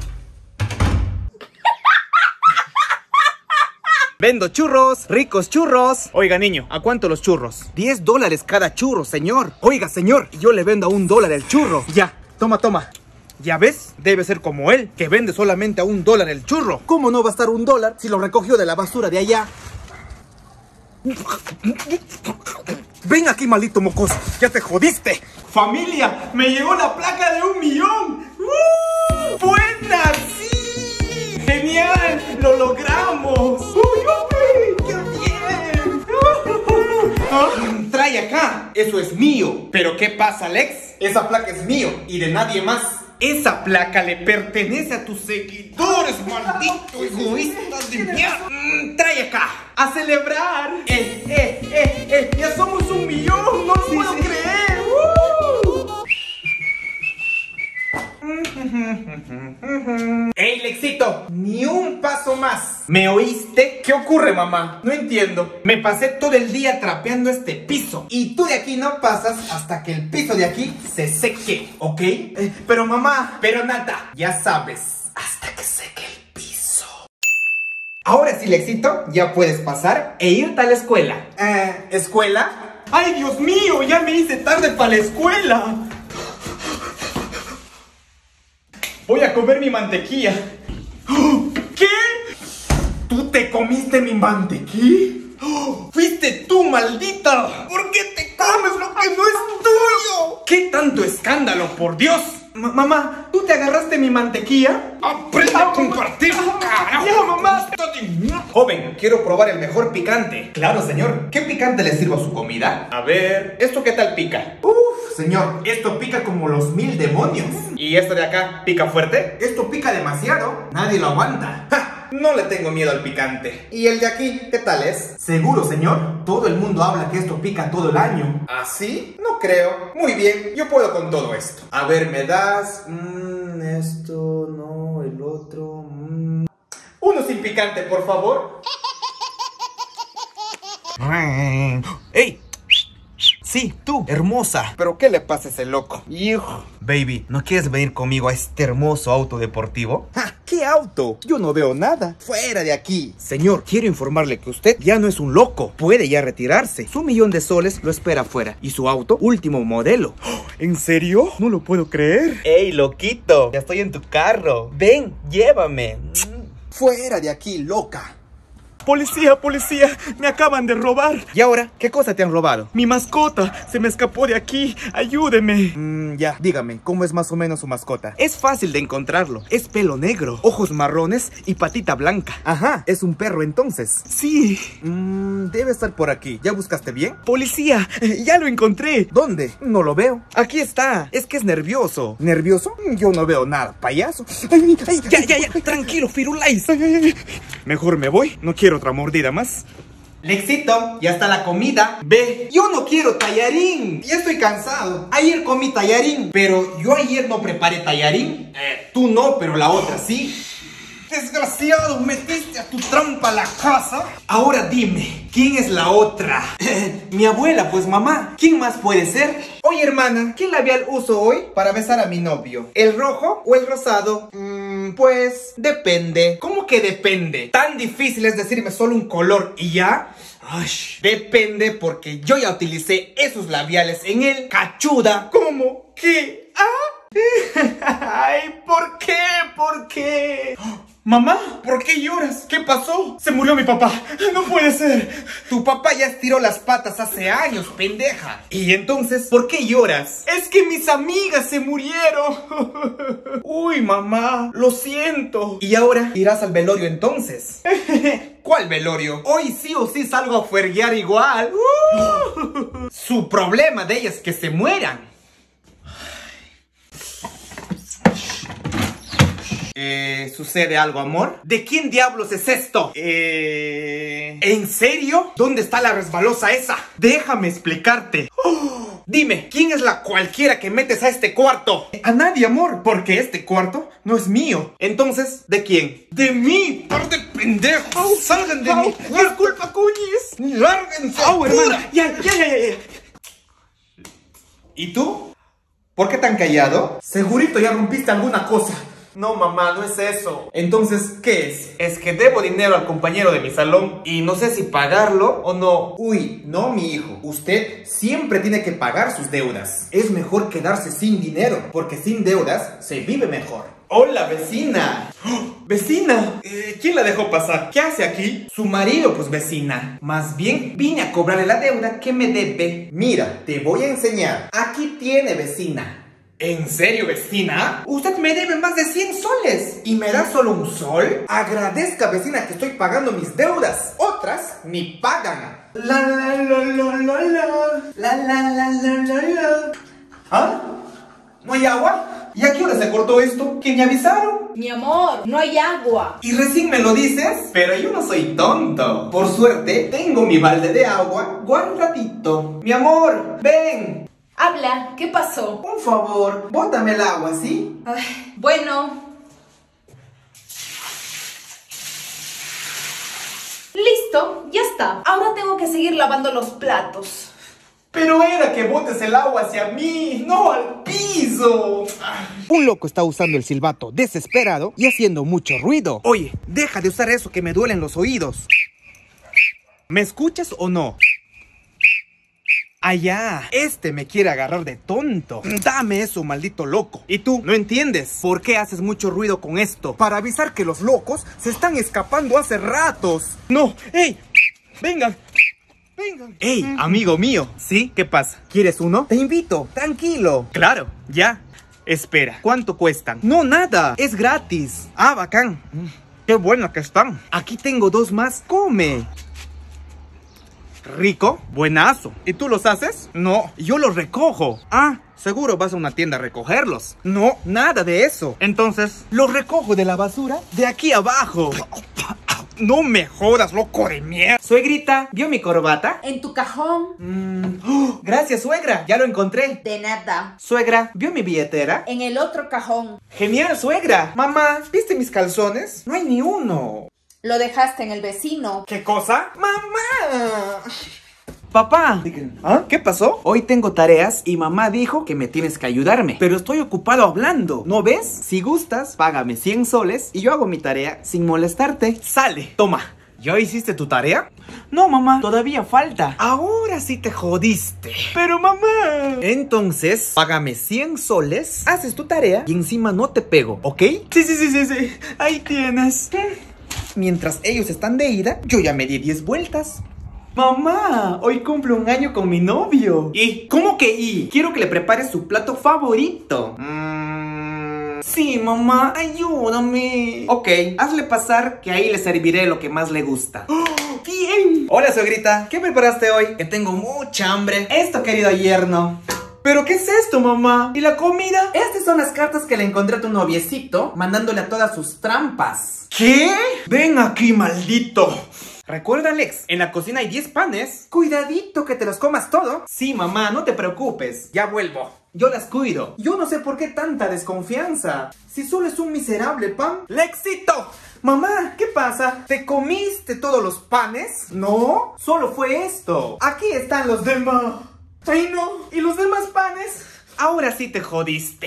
S1: Vendo churros, ricos churros. Oiga, niño, ¿a cuánto los churros? diez dólares cada churro, señor. Oiga, señor, yo le vendo a un dólar el churro. Ya, toma, toma. ¿Ya ves? Debe ser como él, que vende solamente a un dólar el churro. ¿Cómo no va a estar un dólar si lo recogió de la basura de allá? Ven aquí, maldito mocoso. Ya te jodiste. Familia, me llegó la placa de un millón. ¡Uh! ¡Buena! ¡Sí! ¡Genial! ¡Lo logramos! ¡Uy, uy! ¡Qué bien! ¿Ah? Trae acá. Eso es mío. ¿Pero qué pasa, Alex? Esa placa es mío y de nadie más. Esa placa le pertenece a tus seguidores, maldito egoísta de mierda. Mm, trae acá. A celebrar. Eh, eh, eh, eh. Ya somos un millón. No lo sí, puedo sí. creer. Uh. ¡Ey, Lexito! Ni un paso más. ¿Me oíste? ¿Qué ocurre, mamá? No entiendo. Me pasé todo el día trapeando este piso y tú de aquí no pasas hasta que el piso de aquí se seque, ¿ok? Eh, pero mamá, pero nada, ya sabes, hasta que seque el piso. Ahora sí, Lexito, ya puedes pasar e irte a la escuela. Eh, ¿escuela? ¡Ay, Dios mío! Ya me hice tarde para la escuela. Voy a comer mi mantequilla. ¿Qué? ¿Tú te comiste mi mantequilla? ¡Fuiste tú, maldita! ¿Por qué te comes lo que no es tuyo? ¿Qué tanto escándalo, por Dios? Ma- mamá, ¿tú te agarraste mi mantequilla?
S6: ¡Aprende a compartir, carajo!
S1: ¡Ya, mamá! Joven, quiero probar el mejor picante.
S3: Claro, señor. ¿Qué picante le sirvo a su comida?
S1: A ver, ¿esto qué tal pica?
S3: Uf, señor, esto pica como los mil demonios.
S1: ¿Y esto de acá pica fuerte?
S3: Esto pica demasiado. Nadie lo aguanta.
S1: ¡Ja! No le tengo miedo al picante. ¿Y el de aquí qué tal es?
S3: ¿Seguro, señor? Todo el mundo habla que esto pica todo el año.
S1: ¿Así? No creo. Muy bien, yo puedo con todo esto.
S3: A ver, ¿me das? Mmm, esto, no, el otro. Mmm.
S1: Uno sin picante, por favor.
S3: ¡Ey! Sí, tú, hermosa.
S1: ¿Pero qué le pasa a ese loco?
S3: Hijo. Baby, ¿no quieres venir conmigo a este hermoso auto deportivo?
S5: ¡Ja! ¿Qué auto? Yo no veo nada.
S3: ¡Fuera de aquí! Señor, quiero informarle que usted ya no es un loco. Puede ya retirarse. Su millón de soles lo espera afuera. Y su auto, último modelo.
S5: ¿En serio? No lo puedo creer.
S3: ¡Ey, loquito! Ya estoy en tu carro. Ven, llévame.
S5: Fuera de aquí, loca. Policía, policía, me acaban de robar.
S3: ¿Y ahora? ¿Qué cosa te han robado?
S5: Mi mascota se me escapó de aquí. Ayúdeme.
S3: Mmm, ya, dígame, ¿cómo es más o menos su mascota? Es fácil de encontrarlo. Es pelo negro, ojos marrones y patita blanca. Ajá, ¿es un perro entonces?
S5: Sí.
S3: Mmm, debe estar por aquí. ¿Ya buscaste bien?
S5: Policía, ya lo encontré.
S3: ¿Dónde? No lo veo. Aquí está. Es que es nervioso. ¿Nervioso? Yo no veo nada, payaso.
S5: Ay, ay, ya, ya, ya. Tranquilo, Firulais. Ay, ay, ay. Mejor me voy. No quiero otra mordida más.
S3: Lexito, ya está la comida. Ve, yo no quiero tallarín. Ya estoy cansado. Ayer comí tallarín, pero yo ayer no preparé tallarín. Eh, tú no, pero la otra sí. Desgraciado, metiste a tu trampa la casa. Ahora dime, ¿quién es la otra? Mi abuela, pues mamá. ¿Quién más puede ser? Oye, hermana, ¿qué labial uso hoy para besar a mi novio? ¿El rojo o el rosado? Mmm, pues depende. ¿Cómo que depende? Tan difícil es decirme solo un color y ya. Ay, depende porque yo ya utilicé esos labiales en el cachuda. ¿Cómo? ¿Qué? ¿Ah? Ay, ¿por qué? ¿Por qué? Mamá, ¿por qué lloras? ¿Qué pasó?
S5: Se murió mi papá. No puede ser.
S3: Tu papá ya estiró las patas hace años, pendeja. ¿Y entonces por qué lloras?
S5: Es que mis amigas se murieron. Uy, mamá, lo siento.
S3: ¿Y ahora irás al velorio entonces? ¿Cuál velorio? Hoy sí o sí salgo a fuerguear igual. Uh. Su problema de ellas es que se mueran. Eh, ¿sucede algo, amor? ¿De quién diablos es esto? Eh... ¿En serio? ¿Dónde está la resbalosa esa? Déjame explicarte. Oh, dime, ¿quién es la cualquiera que metes a este cuarto? A nadie, amor, porque este cuarto no es mío. Entonces, ¿de quién? ¡De mí! ¡Par de pendejos! Oh, ¡salgan de oh, mí! ¡Oh, disculpa, cuñis! ¡Lárguense!
S5: ¡Oh, hermana! ¡Ya, ya, ya, ya!
S3: ¿Y tú? ¿Por qué tan callado? Segurito ya rompiste alguna cosa.
S1: No, mamá, no es eso.
S3: Entonces, ¿qué es?
S1: Es que debo dinero al compañero de mi salón y no sé si pagarlo o no.
S3: Uy, no, mi hijo. Usted siempre tiene que pagar sus deudas. Es mejor quedarse sin dinero, porque sin deudas se vive mejor.
S1: ¡Hola, vecina! ¡Oh, vecina! Eh, ¿Quién la dejó pasar? ¿Qué hace aquí?
S3: Su marido, pues, vecina. Más bien, vine a cobrarle la deuda que me debe. Mira, te voy a enseñar. Aquí tiene, vecina.
S1: ¿En serio, vecina?
S3: Usted me debe más de cien soles y me da solo un sol. Agradezca, vecina, que estoy pagando mis deudas. Otras ni pagan. La la la la la la. La la la la la la. ¿Ah? ¿No hay agua? ¿Y a qué hora se cortó esto? ¿Que me avisaron?
S4: Mi amor, no hay agua.
S3: ¿Y recién me lo dices? Pero yo no soy tonto. Por suerte, tengo mi balde de agua. Guarda un ratito. Mi amor, ven.
S4: Habla, ¿qué pasó?
S3: Un favor, bótame el agua, ¿sí?
S4: Ay, bueno. Listo, ya está. Ahora tengo que seguir lavando los platos.
S1: Pero era que botes el agua hacia mí, no al piso.
S5: Un loco está usando el silbato desesperado y haciendo mucho ruido.
S3: Oye, deja de usar eso que me duelen los oídos. ¿Me escuchas o no? Allá, este me quiere agarrar de tonto. Dame eso, maldito loco. Y tú, ¿no entiendes por qué haces mucho ruido con esto? Para avisar que los locos se están escapando hace ratos.
S5: No, ¡ey! ¡Vengan! ¡Vengan!
S3: ¡Ey, amigo mío! ¿Sí? ¿Qué pasa? ¿Quieres uno? Te invito, tranquilo. Claro, ya.
S5: Espera, ¿cuánto cuestan? No, nada, es gratis. Ah, bacán. Mm, qué buenas que están. Aquí tengo dos más, come. Rico, buenazo. ¿Y tú los haces? No, yo los recojo. Ah, seguro vas a una tienda a recogerlos. No, nada de eso. Entonces, los recojo de la basura de aquí abajo. No me jodas, loco de mierda.
S3: Suegrita, ¿vio mi corbata?
S2: En tu cajón.
S3: Mm, ¡oh! Gracias, suegra, ya lo encontré.
S2: De nada.
S3: Suegra, ¿vio mi billetera?
S2: En el otro cajón.
S3: Genial, suegra. Mamá, ¿viste mis calzones? No hay ni uno.
S2: Lo dejaste en el vecino.
S5: ¿Qué cosa?
S3: ¡Mamá! Papá, ¿ah? ¿Qué pasó? Hoy tengo tareas y mamá dijo que me tienes que ayudarme. Pero estoy ocupado hablando, ¿no ves? Si gustas, págame cien soles y yo hago mi tarea sin molestarte.
S5: Sale.
S3: Toma.
S5: ¿Ya hiciste tu tarea?
S3: No, mamá, todavía falta.
S5: Ahora sí te jodiste.
S3: Pero mamá. Entonces, págame cien soles, haces tu tarea y encima no te pego, ¿ok?
S5: Sí, sí, sí, sí, sí. Ahí tienes.
S3: Mientras ellos están de ida, yo ya me di diez vueltas. Mamá, hoy cumple un año con mi novio.
S5: ¿Y?
S3: ¿Cómo que y? Quiero que le prepares su plato favorito. Mm, sí, mamá, ayúdame. Ok, hazle pasar que ahí le serviré lo que más le gusta. ¡Oh, bien! Hola, suegrita, ¿qué preparaste hoy? Que tengo mucha hambre. Esto, querido yerno. ¿Pero qué es esto, mamá? ¿Y la comida? Estas son las cartas que le encontré a tu noviecito, mandándole a todas sus trampas.
S5: ¿Qué? Ven aquí, maldito.
S3: Recuerda, Alex, en la cocina hay diez panes. Cuidadito que te los comas todo. Sí, mamá, no te preocupes. Ya vuelvo. Yo las cuido. Yo no sé por qué tanta desconfianza. Si solo es un miserable pan. ¡Lexito! Mamá, ¿qué pasa? ¿Te comiste todos los panes? No, solo fue esto. Aquí están los demás. ¡Ay, no! ¿Y los demás panes? Ahora sí te jodiste.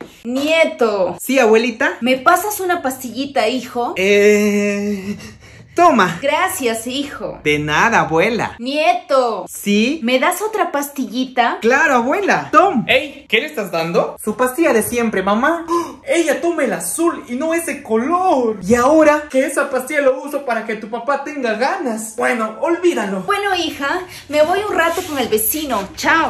S4: Nieto.
S3: ¿Sí, abuelita?
S4: ¿Me pasas una pastillita, hijo?
S3: Eh... Toma.
S4: Gracias, hijo.
S3: De nada, abuela.
S4: Nieto.
S3: ¿Sí?
S4: ¿Me das otra pastillita?
S3: Claro, abuela. Tom.
S5: Ey, ¿qué le estás dando?
S3: Su pastilla de siempre, mamá. ¡Oh! Ella toma el azul y no ese color. Y ahora que esa pastilla lo uso para que tu papá tenga ganas. Bueno, olvídalo.
S4: Bueno, hija, me voy un rato con el vecino. Chao.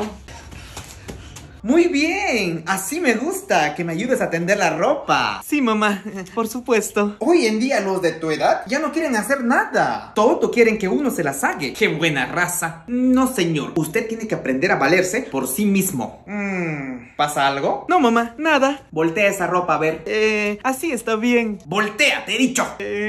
S3: Muy bien, así me gusta, que me ayudes a tender la ropa. Sí, mamá, por supuesto. Hoy en día los de tu edad ya no quieren hacer nada. Todo quieren que uno se las haga. ¡Qué buena raza! No, señor, usted tiene que aprender a valerse por sí mismo. Mm, ¿pasa algo? No, mamá, nada. Voltea esa ropa a ver. Eh, así está bien. Voltea, te he dicho.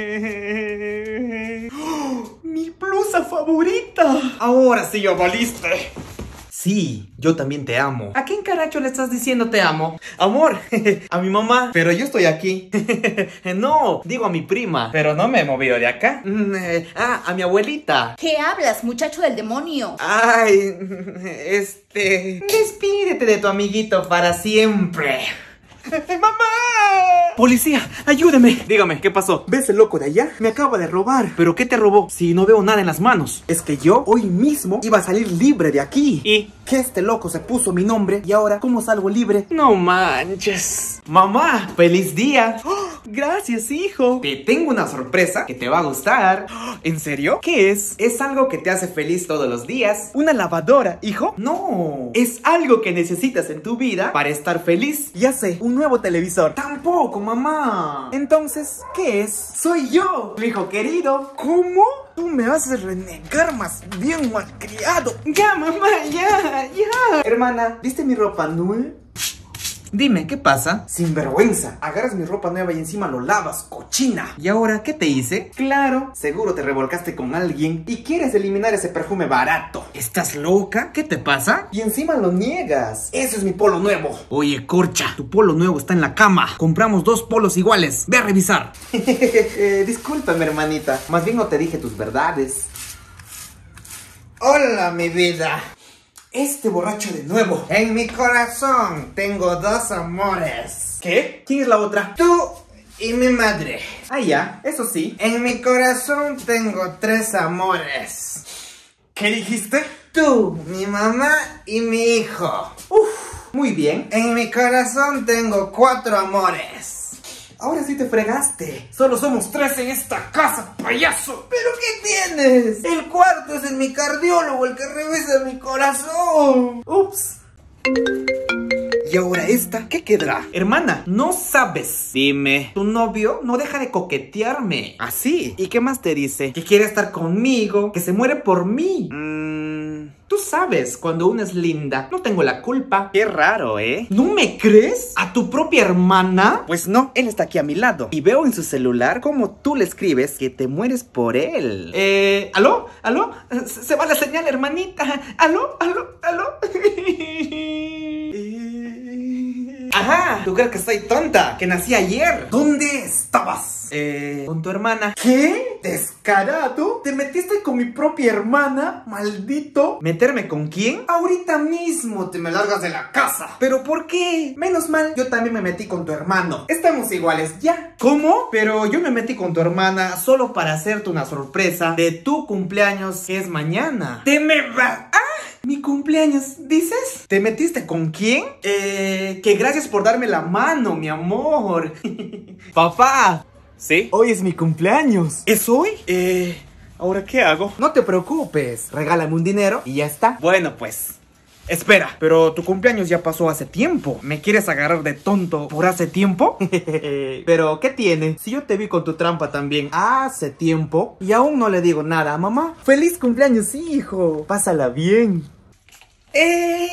S3: Eh... ¡Oh! ¡Mi blusa favorita! Ahora sí ya valiste. Sí, yo también te amo. ¿A quién caracho le estás diciendo te amo? Amor, a mi mamá. Pero yo estoy aquí. No, digo a mi prima. Pero no me he movido de acá. Ah, a mi abuelita.
S4: ¿Qué hablas, muchacho del demonio?
S3: Ay, este... Despídete de tu amiguito para siempre. ¡Mamá! ¡Policía! ¡Ayúdeme! Dígame, ¿qué pasó? ¿Ves el loco de allá? Me acaba de robar. ¿Pero qué te robó? Si no veo nada en las manos. Es que yo hoy mismo iba a salir libre de aquí. ¿Y? Que este loco se puso mi nombre. Y ahora, ¿cómo salgo libre? No manches. Mamá, ¡feliz día! ¡Oh! Gracias, hijo. Te tengo una sorpresa que te va a gustar. ¿En serio? ¿Qué es? Es algo que te hace feliz todos los días. ¿Una lavadora, hijo? No. Es algo que necesitas en tu vida para estar feliz. Ya sé, un nuevo televisor. Tampoco, mamá. Entonces, ¿qué es? Soy yo, tu hijo querido. ¿Cómo? Tú me haces renegar más bien malcriado. Ya, mamá, ya, ya. Hermana, ¿viste mi ropa nueva? Dime, ¿qué pasa? Sinvergüenza, agarras mi ropa nueva y encima lo lavas, cochina. ¿Y ahora qué te hice? Claro, seguro te revolcaste con alguien y quieres eliminar ese perfume barato. ¿Estás loca? ¿Qué te pasa? Y encima lo niegas. Eso es mi polo nuevo. Oye, Corcha, tu polo nuevo está en la cama. Compramos dos polos iguales. Ve a revisar. eh, discúlpame, hermanita. Más bien no te dije tus verdades. Hola, mi vida. Este borracho de nuevo. En mi corazón tengo dos amores. ¿Qué? ¿Quién es la otra? Tú y mi madre. Ah, ya, eso sí. En mi corazón tengo tres amores. ¿Qué dijiste? Tú, mi mamá y mi hijo. Uf, muy bien. En mi corazón tengo cuatro amores. Ahora sí te fregaste. Solo somos tres en esta casa, payaso. ¿Pero qué tienes? El cuarto es en mi cardiólogo, el que revisa mi corazón. Ups.
S5: Y ahora esta, ¿qué quedará?
S1: Hermana, no sabes.
S5: Dime.
S1: Tu novio no deja de coquetearme.
S5: ¿Así? ¿Y qué más te dice?
S1: Que quiere estar conmigo, que se muere por mí.
S5: Mmm...
S1: Tú sabes, cuando una es linda, no tengo la culpa.
S5: Qué raro, ¿eh?
S1: ¿No me crees? ¿A tu propia hermana?
S5: Pues no, él está aquí a mi lado. Y veo en su celular cómo tú le escribes que te mueres por él.
S1: Eh, ¿aló? ¿Aló? Se se va la señal, hermanita. ¿Aló? ¿Aló? ¿Aló?
S5: Ajá, ¿tú crees que estoy tonta? Que nací ayer.
S1: ¿Dónde estabas?
S5: Eh... Con tu hermana.
S1: ¿Qué? ¿Descarado? ¿Te metiste con mi propia hermana? ¡Maldito!
S5: ¿Meterme con quién?
S1: Ahorita mismo te me largas de la casa.
S5: ¿Pero por qué?
S1: Menos mal, yo también me metí con tu hermano. Estamos iguales ya.
S5: ¿Cómo? Pero yo me metí con tu hermana solo para hacerte una sorpresa de tu cumpleaños, que es mañana.
S1: ¡Te me va! ¡Ah! ¿Mi cumpleaños, dices?
S5: ¿Te metiste con quién?
S1: Eh, que gracias por darme la mano, mi amor.
S5: Papá. ¿Sí?
S1: Hoy es mi cumpleaños.
S5: ¿Es hoy? Eh, ¿ahora qué hago?
S1: No te preocupes, regálame un dinero y ya está.
S5: Bueno, pues, espera, pero tu cumpleaños ya pasó hace tiempo. ¿Me quieres agarrar de tonto por hace tiempo?
S1: Pero, ¿qué tiene? Si yo te vi con tu trampa también hace tiempo y aún no le digo nada a mamá. ¡Feliz cumpleaños, hijo! Pásala bien.
S5: Eh...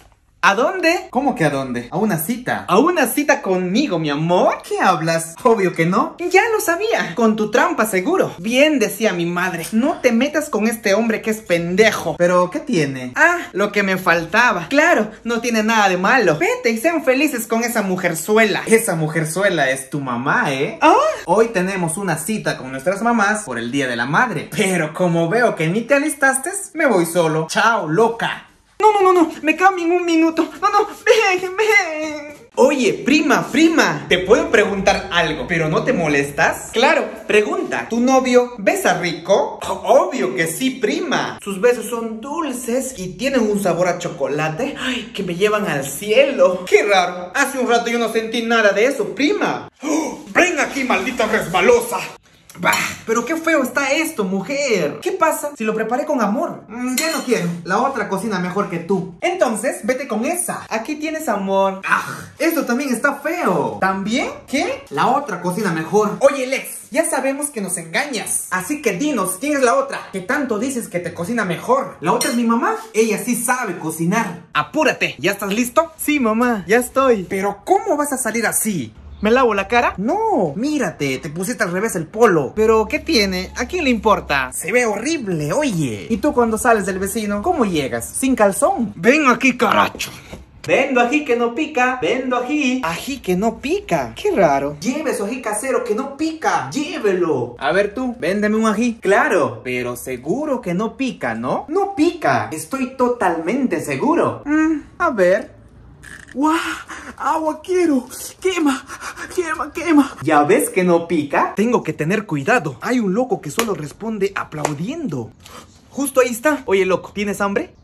S5: ¿A dónde?
S1: ¿Cómo que a dónde? ¿A una cita?
S5: ¿A una cita conmigo, mi amor?
S1: ¿Qué hablas? Obvio que no.
S5: Ya lo sabía, con tu trampa seguro. Bien decía mi madre, no te metas con este hombre que es pendejo.
S1: ¿Pero qué tiene?
S5: Ah, lo que me faltaba. Claro, no tiene nada de malo. Vete y sean felices con esa mujerzuela.
S1: Esa mujerzuela es tu mamá, ¿eh?
S5: ¿Ah?
S1: Hoy tenemos una cita con nuestras mamás por el Día de la Madre. Pero como veo que ni te alistaste, me voy solo. Chao, loca.
S5: No, no, no, no, me cambio en un minuto. No, no, ven, ven. Oye, prima, prima, ¿te puedo preguntar algo? ¿Pero no te molestas? Claro, pregunta. ¿Tu novio besa rico? Obvio que sí, prima. Sus besos son dulces y tienen un sabor a chocolate. Ay, que me llevan al cielo. Qué raro, hace un rato yo no sentí nada de eso, prima.
S6: ¡Oh! ¡Ven aquí, maldita resbalosa!
S5: Bah, pero qué feo está esto, mujer. ¿Qué pasa si lo preparé con amor?
S1: Mm, ya no quiero, la otra cocina mejor que tú. Entonces, vete con esa.
S5: Aquí tienes amor.
S1: Ah, esto también está feo. ¿También? ¿Qué? La otra cocina mejor. Oye, Lex, ya sabemos que nos engañas. Así que dinos, ¿quién es la otra? Que tanto dices que te cocina mejor. La otra es mi mamá. Ella sí sabe cocinar.
S5: Apúrate, ¿ya estás listo? Sí, mamá, ya estoy.
S1: Pero ¿cómo vas a salir así?
S5: ¿Me lavo la cara?
S1: No, mírate, te pusiste al revés el polo.
S5: ¿Pero qué tiene? ¿A quién le importa?
S1: Se ve horrible, oye. ¿Y tú cuando sales del vecino, cómo llegas? ¿Sin calzón?
S5: Ven aquí, caracho.
S1: Vendo ají que no pica, vendo ají.
S5: Ají que no pica, qué raro.
S1: Lleve su ají casero que no pica, llévelo. A ver tú, véndeme un ají. Claro, pero seguro que no pica, ¿no? No pica, estoy totalmente seguro.
S5: Mm, a ver.
S1: ¡Guau! ¡Agua quiero! ¡Quema! ¡Quema, quema! ¿Ya ves que no pica?
S5: Tengo que tener cuidado. Hay un loco que solo responde aplaudiendo. Justo ahí está. Oye, loco, ¿tienes hambre?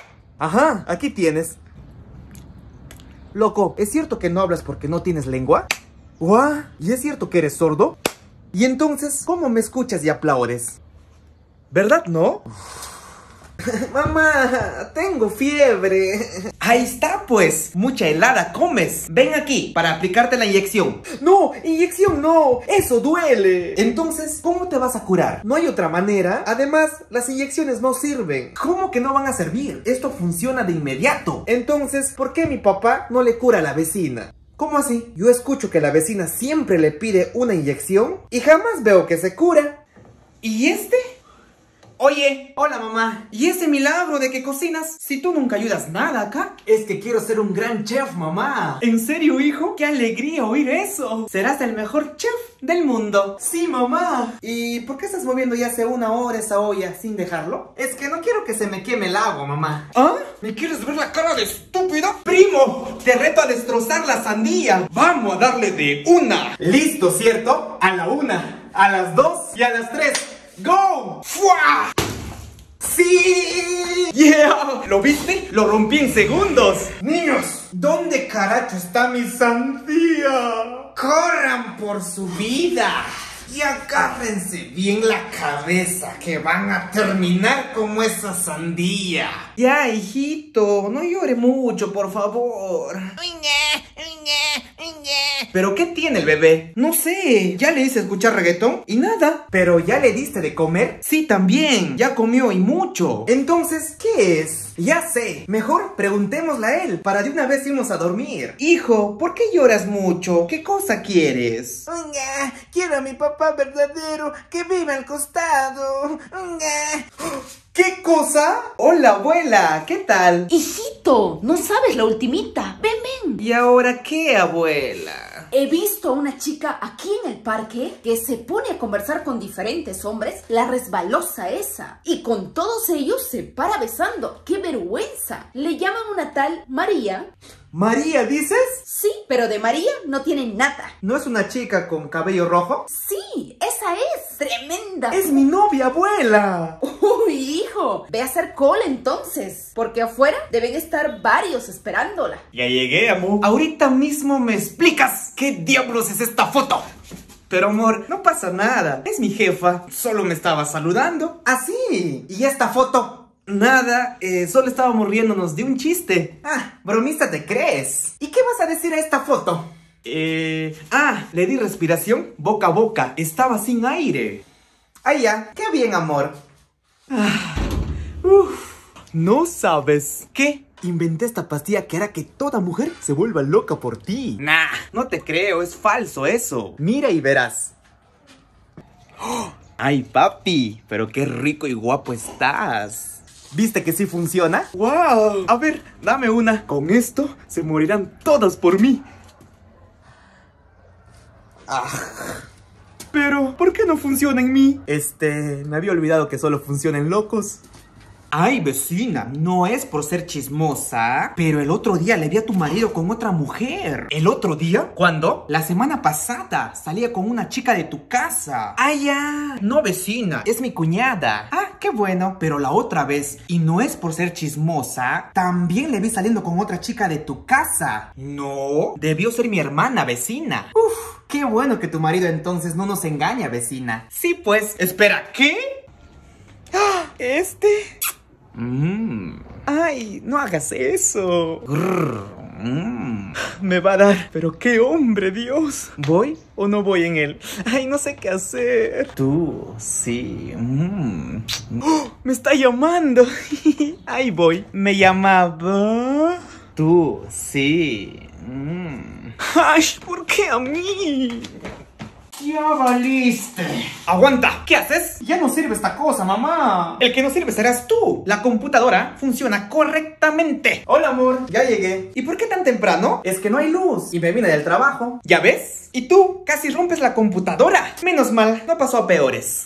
S1: Ajá, aquí tienes. Loco, ¿es cierto que no hablas porque no tienes lengua? ¿Guau? ¿Y es cierto que eres sordo? ¿Y entonces cómo me escuchas y aplaudes?
S5: ¿Verdad, no?
S1: Mamá, tengo fiebre.
S5: Ahí está, pues. Mucha helada comes. Ven aquí para aplicarte la inyección.
S1: No, inyección no. Eso duele. Entonces, ¿cómo te vas a curar? No hay otra manera. Además, las inyecciones no sirven. ¿Cómo que no van a servir? Esto funciona de inmediato. Entonces, ¿por qué mi papá no le cura a la vecina? ¿Cómo así? Yo escucho que la vecina siempre le pide una inyección y jamás veo que se cura.
S5: ¿Y este? Oye,
S1: hola mamá.
S5: ¿Y ese milagro de que cocinas si tú nunca ayudas nada acá?
S1: Es que quiero ser un gran chef, mamá.
S5: ¿En serio, hijo? ¡Qué alegría oír eso! Serás el mejor chef del mundo.
S1: Sí, mamá. ¿Y por qué estás moviendo ya hace una hora esa olla sin dejarlo? Es que no quiero que se me queme el agua, mamá.
S5: ¿Ah? ¿Me quieres ver la cara de estúpida? ¡Primo! Te reto a destrozar la sandía. ¡Vamos a darle de una!
S1: Listo, ¿cierto? A la una, a las dos y a las tres. ¡Go!
S5: ¡Fua!
S1: ¡Sí!
S5: ¡Yeah! ¿Lo viste? Lo rompí en segundos.
S1: Niños, ¿dónde carajo está mi sandía? ¡Corran por su vida!
S3: Y agárrense bien la cabeza, que van a terminar como esa sandía.
S5: Ya, hijito, no llore mucho, por favor. ¿Pero qué tiene el bebé? No sé, ya le hice escuchar reggaetón y nada.
S3: ¿Pero ya le diste de comer?
S5: Sí, también, ya comió y mucho.
S3: Entonces, ¿qué es? Ya sé, mejor preguntémosle a él, para de una vez irnos a dormir.
S5: Hijo, ¿por qué lloras mucho? ¿Qué cosa quieres?
S3: Unga, quiero a mi papá verdadero, que vive al costado. Unga. ¿Qué cosa?
S5: Hola, abuela, ¿qué tal?
S4: Hijito, no sabes la ultimita. Ven, ven.
S5: ¿Y ahora qué, abuela?
S4: He visto a una chica aquí en el parque que se pone a conversar con diferentes hombres, la resbalosa esa, y con todos ellos se para besando. ¡Qué vergüenza! Le llaman una tal María.
S3: ¿María, dices?
S4: Sí, pero de María no tiene nada.
S3: ¿No es una chica con cabello rojo?
S4: Sí, esa es. Tremenda.
S3: Es mi novia, abuela.
S4: Uy, hijo, ve a hacer cola entonces, porque afuera deben estar varios esperándola.
S1: Ya llegué, amor.
S5: Ahorita mismo me explicas qué diablos es esta foto. Pero amor, no pasa nada. Es mi jefa, solo me estaba saludando.
S3: ¿Ah, sí? ¿Y esta foto?
S5: Nada, eh, solo estábamos riéndonos de un chiste.
S3: Ah, bromista te crees. ¿Y qué vas a decir a esta foto?
S5: Eh... Ah, le di respiración boca a boca. Estaba sin aire.
S3: Ah, ya, qué bien, amor.
S5: Ah, uf, no sabes. ¿Qué?
S3: Inventé esta pastilla que hará que toda mujer se vuelva loca por ti.
S5: Nah, no te creo, es falso eso.
S3: Mira y verás.
S5: ¡Oh! Ay, papi, pero qué rico y guapo estás.
S3: ¿Viste que sí funciona?
S5: ¡Wow! A ver, dame una. Con esto se morirán todas por mí.
S3: Ah.
S5: Pero, ¿por qué no funciona en mí?
S3: Este, me había olvidado que solo funciona en locos.
S5: Ay, vecina, no es por ser chismosa, pero el otro día le vi a tu marido con otra mujer. ¿El otro día? ¿Cuándo? La semana pasada. Salía con una chica de tu casa. ¡Ah, ya! No, vecina, es mi cuñada. Ah, qué bueno. Pero la otra vez, y no es por ser chismosa, también le vi saliendo con otra chica de tu casa. No, debió ser mi hermana, vecina.
S3: Uf, qué bueno que tu marido entonces no nos engaña, vecina.
S5: Sí, pues. Espera, ¿qué? ¡Ah! ¿Este? Mmm. Ay, no hagas eso. Grrr. Mm. Me va a dar. Pero qué hombre, Dios. ¿Voy o no voy en él? Ay, no sé qué hacer. Tú, sí. Mm. ¡Oh! Me está llamando. Ahí voy. Me llamaba. Tú, sí. Mm. Ay, ¿por qué a mí?
S3: ¡Ya valiste!
S5: ¡Aguanta! ¿Qué haces?
S3: Ya no sirve esta cosa, mamá.
S5: El que no sirve serás tú. La computadora funciona correctamente.
S3: Hola, amor, ya llegué.
S5: ¿Y por qué tan temprano?
S3: Es que no hay luz y me vine del trabajo.
S5: ¿Ya ves? Y tú casi rompes la computadora. Menos mal, no pasó a peores.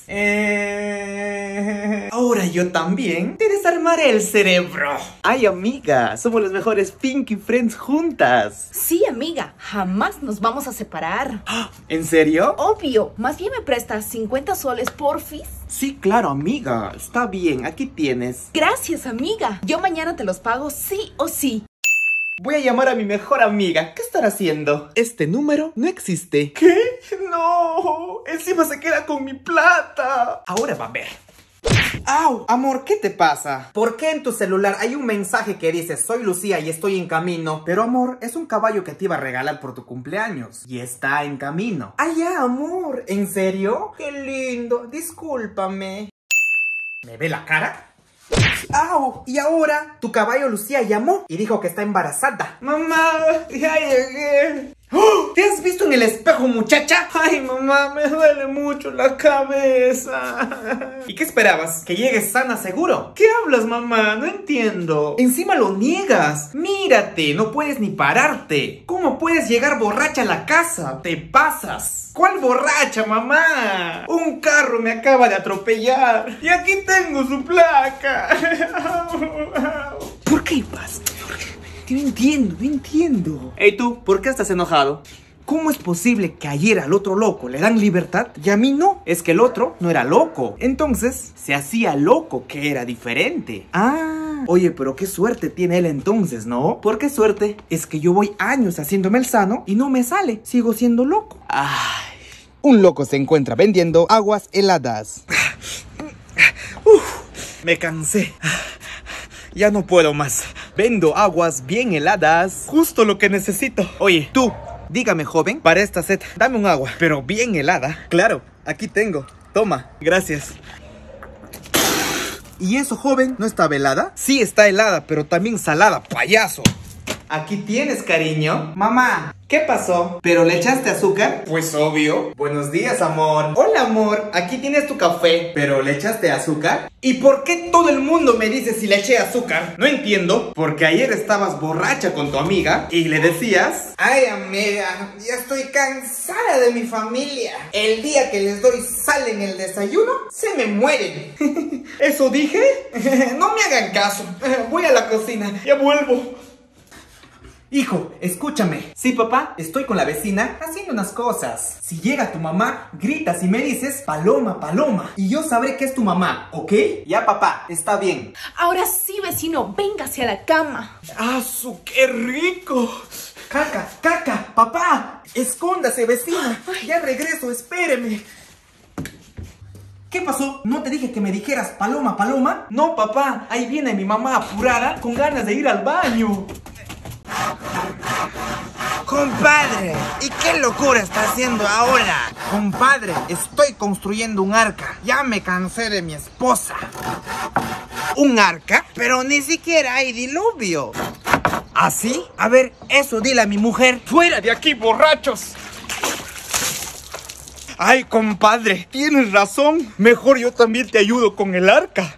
S3: Eh...
S5: Ahora yo también te desarmaré el cerebro. Ay, amiga, somos los mejores Pinky Friends juntas.
S4: Sí, amiga, jamás nos vamos a separar.
S5: ¿En serio?
S4: Obvio, más bien me prestas cincuenta soles, porfis.
S5: Sí, claro, amiga. Está bien, aquí tienes.
S4: Gracias, amiga. Yo mañana te los pago sí o sí.
S5: Voy a llamar a mi mejor amiga. ¿Qué estará haciendo? Este número no existe. ¿Qué? No. Encima se queda con mi plata. Ahora va a ver. ¡Au! Amor, ¿qué te pasa?
S3: ¿Por qué en tu celular hay un mensaje que dice soy Lucía y estoy en camino? Pero amor, es un caballo que te iba a regalar por tu cumpleaños y está en camino. ¡Ay, ya, amor! ¿En serio? ¡Qué lindo! Discúlpame. ¿Me ve la cara? ¡Au! Y ahora, tu caballo Lucía llamó y dijo que está embarazada.
S5: Mamá, ya llegué. ¡Oh! ¿Te has visto en el espejo, muchacha? Ay, mamá, me duele mucho la cabeza. ¿Y qué esperabas? ¿Que llegues sana seguro? ¿Qué hablas, mamá? No entiendo. Encima lo niegas. Mírate, no puedes ni pararte. ¿Cómo puedes llegar borracha a la casa? Te pasas. ¿Cuál borracha, mamá? Un carro me acaba de atropellar. Y aquí tengo su placa. ¿Por qué vas? No entiendo, no entiendo. Ey, tú, ¿por qué estás enojado? ¿Cómo es posible que ayer al otro loco le dan libertad y a mí no? Es que el otro no era loco. Entonces, se hacía loco, que era diferente. Ah, oye, pero qué suerte tiene él entonces, ¿no? ¿Por qué suerte? Es que yo voy años haciéndome el sano y no me sale. Sigo siendo loco. Ay. un loco se encuentra vendiendo aguas heladas. Uf, me cansé. Ya no puedo más. Vendo aguas bien heladas. Justo lo que necesito. Oye, tú, dígame, joven, para esta sed, dame un agua, pero bien helada. Claro, aquí tengo. Toma, gracias. ¿Y eso, joven, no está helada? Sí, está helada, pero también salada, payaso.
S3: Aquí tienes, cariño. Mamá, ¿qué pasó? ¿Pero le echaste azúcar?
S6: Pues obvio.
S3: Buenos días, amor. Hola, amor, aquí tienes tu café. ¿Pero le echaste azúcar?
S1: ¿Y por qué todo el mundo me dice si le eché azúcar? No entiendo.
S3: Porque ayer estabas borracha con tu amiga y le decías: ay, amiga, ya estoy cansada de mi familia. El día que les doy sal en el desayuno, se me mueren.
S1: ¿Eso dije? No me hagan caso. Voy a la cocina, ya vuelvo.
S3: Hijo, escúchame. Sí, papá, estoy con la vecina haciendo unas cosas. Si llega tu mamá, gritas y me dices: Paloma, Paloma, y yo sabré que es tu mamá, ¿ok? Ya, papá, está bien.
S4: Ahora sí, vecino, véngase a la cama.
S1: ¡Ah, su qué rico!
S3: Caca, caca, papá, escóndase, vecina. Ya regreso, espéreme. ¿Qué pasó? ¿No te dije que me dijeras Paloma, Paloma?
S1: No, papá, ahí viene mi mamá apurada con ganas de ir al baño.
S5: Compadre, ¿y qué locura está haciendo ahora? Compadre, estoy construyendo un arca. Ya me cansé de mi esposa. ¿Un arca? Pero ni siquiera hay diluvio. ¿Así? A ver, eso dile a mi mujer.
S1: ¡Fuera de aquí, borrachos! Ay, compadre, tienes razón. Mejor yo también te ayudo con el arca.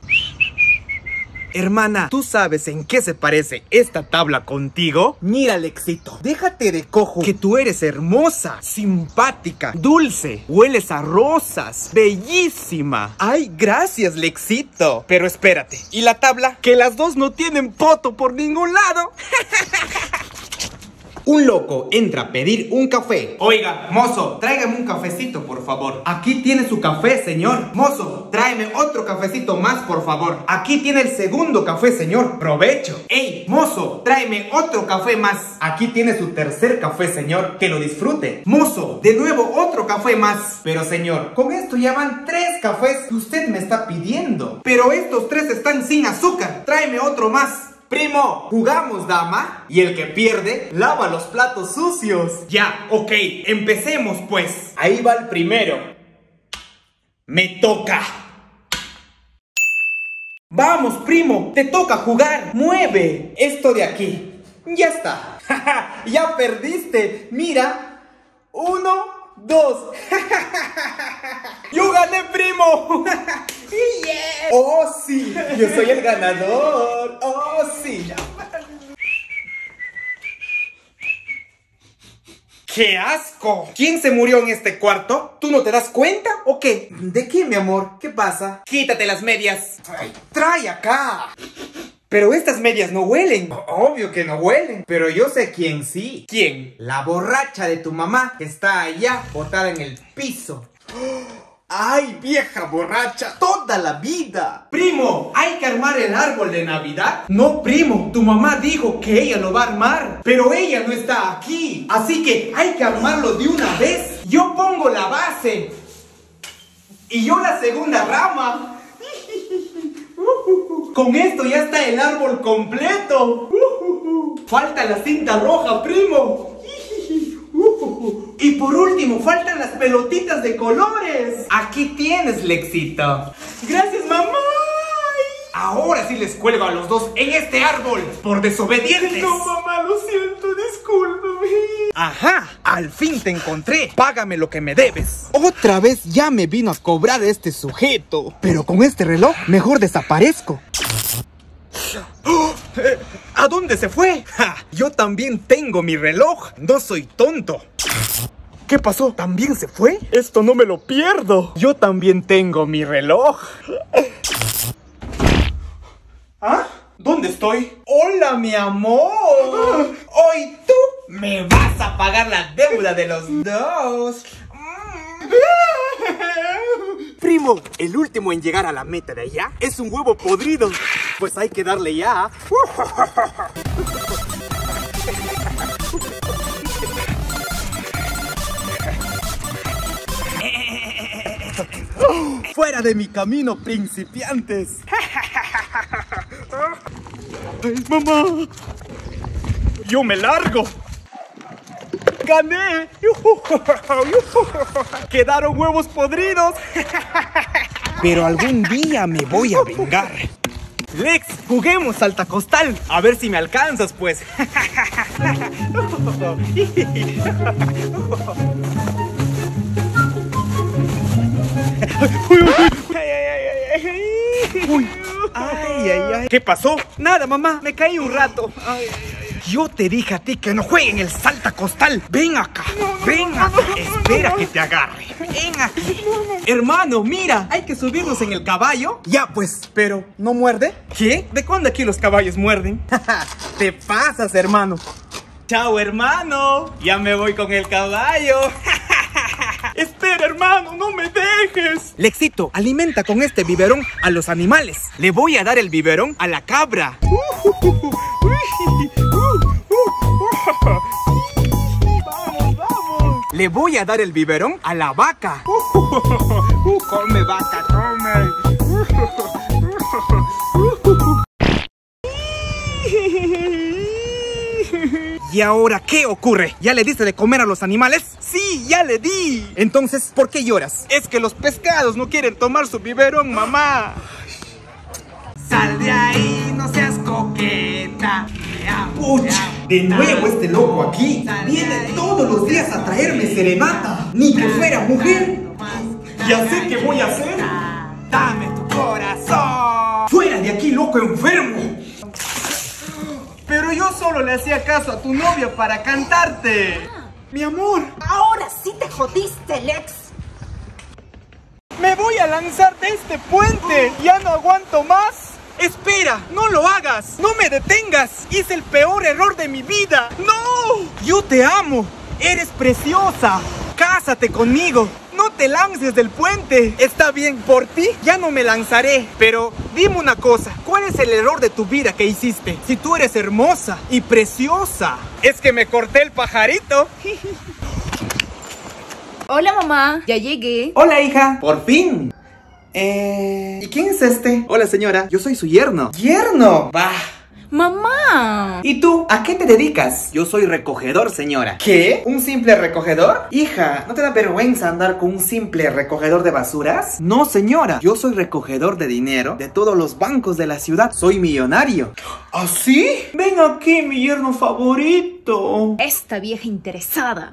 S1: Hermana, ¿tú sabes en qué se parece esta tabla contigo? Mira, Lexito, déjate de cojo, que tú eres hermosa, simpática, dulce, hueles a rosas, bellísima. Ay, gracias, Lexito. Pero espérate, ¿y la tabla? Que las dos no tienen poto por ningún lado.
S3: Un loco entra a pedir un café. Oiga, mozo, tráigame un cafecito, por favor. Aquí tiene su café, señor. Mozo, tráeme otro cafecito más, por favor. Aquí tiene el segundo café, señor. Provecho. Ey, mozo, tráeme otro café más. Aquí tiene su tercer café, señor. Que lo disfrute. Mozo, de nuevo otro café más. Pero, señor, con esto ya van tres cafés que usted me está pidiendo. Pero estos tres están sin azúcar. Tráeme otro más. Primo, ¿jugamos, dama? Y el que pierde, lava los platos sucios.
S1: Ya, ok, empecemos pues.
S3: Ahí va el primero.
S1: Me toca. Vamos, primo, te toca jugar. Mueve
S3: esto de aquí. Ya está. Ya perdiste. Mira. Uno, dos.
S1: ¡Yo gané, primo!
S3: Yeah. ¡Oh, sí! ¡Yo soy el ganador! ¡Oh, sí!
S1: ¡Qué asco! ¿Quién se murió en este cuarto? ¿Tú no te das cuenta o qué?
S3: ¿De qué, mi amor? ¿Qué pasa?
S1: Quítate las medias.
S3: Ay, trae acá.
S1: Pero estas medias no huelen.
S3: Obvio que no huelen, pero yo sé quién sí.
S1: ¿Quién?
S3: La borracha de tu mamá que está allá, botada en el piso.
S1: ¡Ay, vieja borracha!
S3: ¡Toda la vida!
S1: Primo, ¿hay que armar el árbol de Navidad? No, primo, tu mamá dijo que ella lo va a armar, pero ella no está aquí. Así que hay que armarlo de una vez. Yo pongo la base y yo la segunda rama. Con esto ya está el árbol completo. Falta la cinta roja, primo. Y por último, faltan las pelotitas de colores.
S3: Aquí tienes, Lexito.
S1: Gracias, mamá. Ahora sí les cuelgo a los dos en este árbol por desobedientes.
S6: No, mamá, lo siento, discúlpame.
S5: Ajá, al fin te encontré. Págame lo que me debes. Otra vez ya me vino a cobrar este sujeto. Pero con este reloj mejor desaparezco.
S1: ¡Oh! Eh, ¿A dónde se fue? ¡Ja! Yo también tengo mi reloj. No soy tonto. ¿Qué pasó? ¿También se fue? Esto no me lo pierdo. Yo también tengo mi reloj. ¿Ah? ¿Dónde estoy? ¡Hola, mi amor! Hoy tú me vas a pagar la deuda de los dos. Primo, el último en llegar a la meta de allá es un huevo podrido. Pues hay que darle ya.
S5: ¡Fuera de mi camino, principiantes! ¡Ay, mamá! ¡Yo me largo! ¡Gané! ¡Quedaron huevos podridos! Pero algún día me voy a vengar. Lex, juguemos saltacostal. A ver si me alcanzas, pues. Uy, ay, ay, ay. ¿Qué pasó? Nada, mamá, me caí un rato. Ay, ay, ay. Yo te dije a ti que no jueguen el saltacostal. Ven acá, no, no, ven acá. No, no, Espera no, no. que te agarre. Ven aquí. No, no. Hermano, mira, hay que subirnos en el caballo. Ya pues, pero ¿no muerde? ¿Qué? ¿De cuándo aquí los caballos muerden? Te pasas, hermano. Chao, hermano. Ya me voy con el caballo. Espera, hermano, no me dejes. Lexito, alimenta con este biberón a los animales. Le voy a dar el biberón a la cabra. Vamos, vamos. Le voy a dar el biberón a la vaca. Come, vaca, come. ¿Y ahora qué ocurre? ¿Ya le diste de comer a los animales? ¡Sí, ya le di! Entonces, ¿por qué lloras? Es que los pescados no quieren tomar su biberón, mamá. Sal de ahí, no seas coqueta.
S1: ¡Pucha! De nuevo este loco aquí. Viene todos los días a traerme serenata. Ni que fuera mujer. Ya sé qué voy a hacer.
S5: Dame tu corazón.
S1: ¡Fuera de aquí, loco enfermo!
S5: Pero yo solo le hacía caso a tu novia para cantarte. Mi amor.
S2: Ahora sí te jodiste, Lex.
S5: Me voy a lanzar de este puente. Ya no aguanto más. Espera, no lo hagas. No me detengas. Hice el peor error de mi vida. ¡No! Yo te amo. Eres preciosa. Cásate conmigo. No te lances del puente. Está bien, por ti ya no me lanzaré. Pero dime una cosa, ¿cuál es el error de tu vida que hiciste? Si tú eres hermosa y preciosa. Es que me corté el pajarito.
S4: Hola, mamá, ya llegué.
S3: Hola, hija, por fin. Eh... ¿Y quién es este?
S5: Hola, señora, yo soy su yerno.
S3: ¡Yerno! Bah.
S4: Mamá.
S3: ¿Y tú? ¿A qué te dedicas?
S5: Yo soy recogedor, señora.
S3: ¿Qué? ¿Un simple recogedor? Hija, ¿no te da vergüenza andar con un simple recogedor de basuras?
S5: No, señora. Yo soy recogedor de dinero de todos los bancos de la ciudad. Soy millonario.
S1: ¿Ah, sí? Ven aquí, mi yerno favorito.
S4: Esta vieja interesada.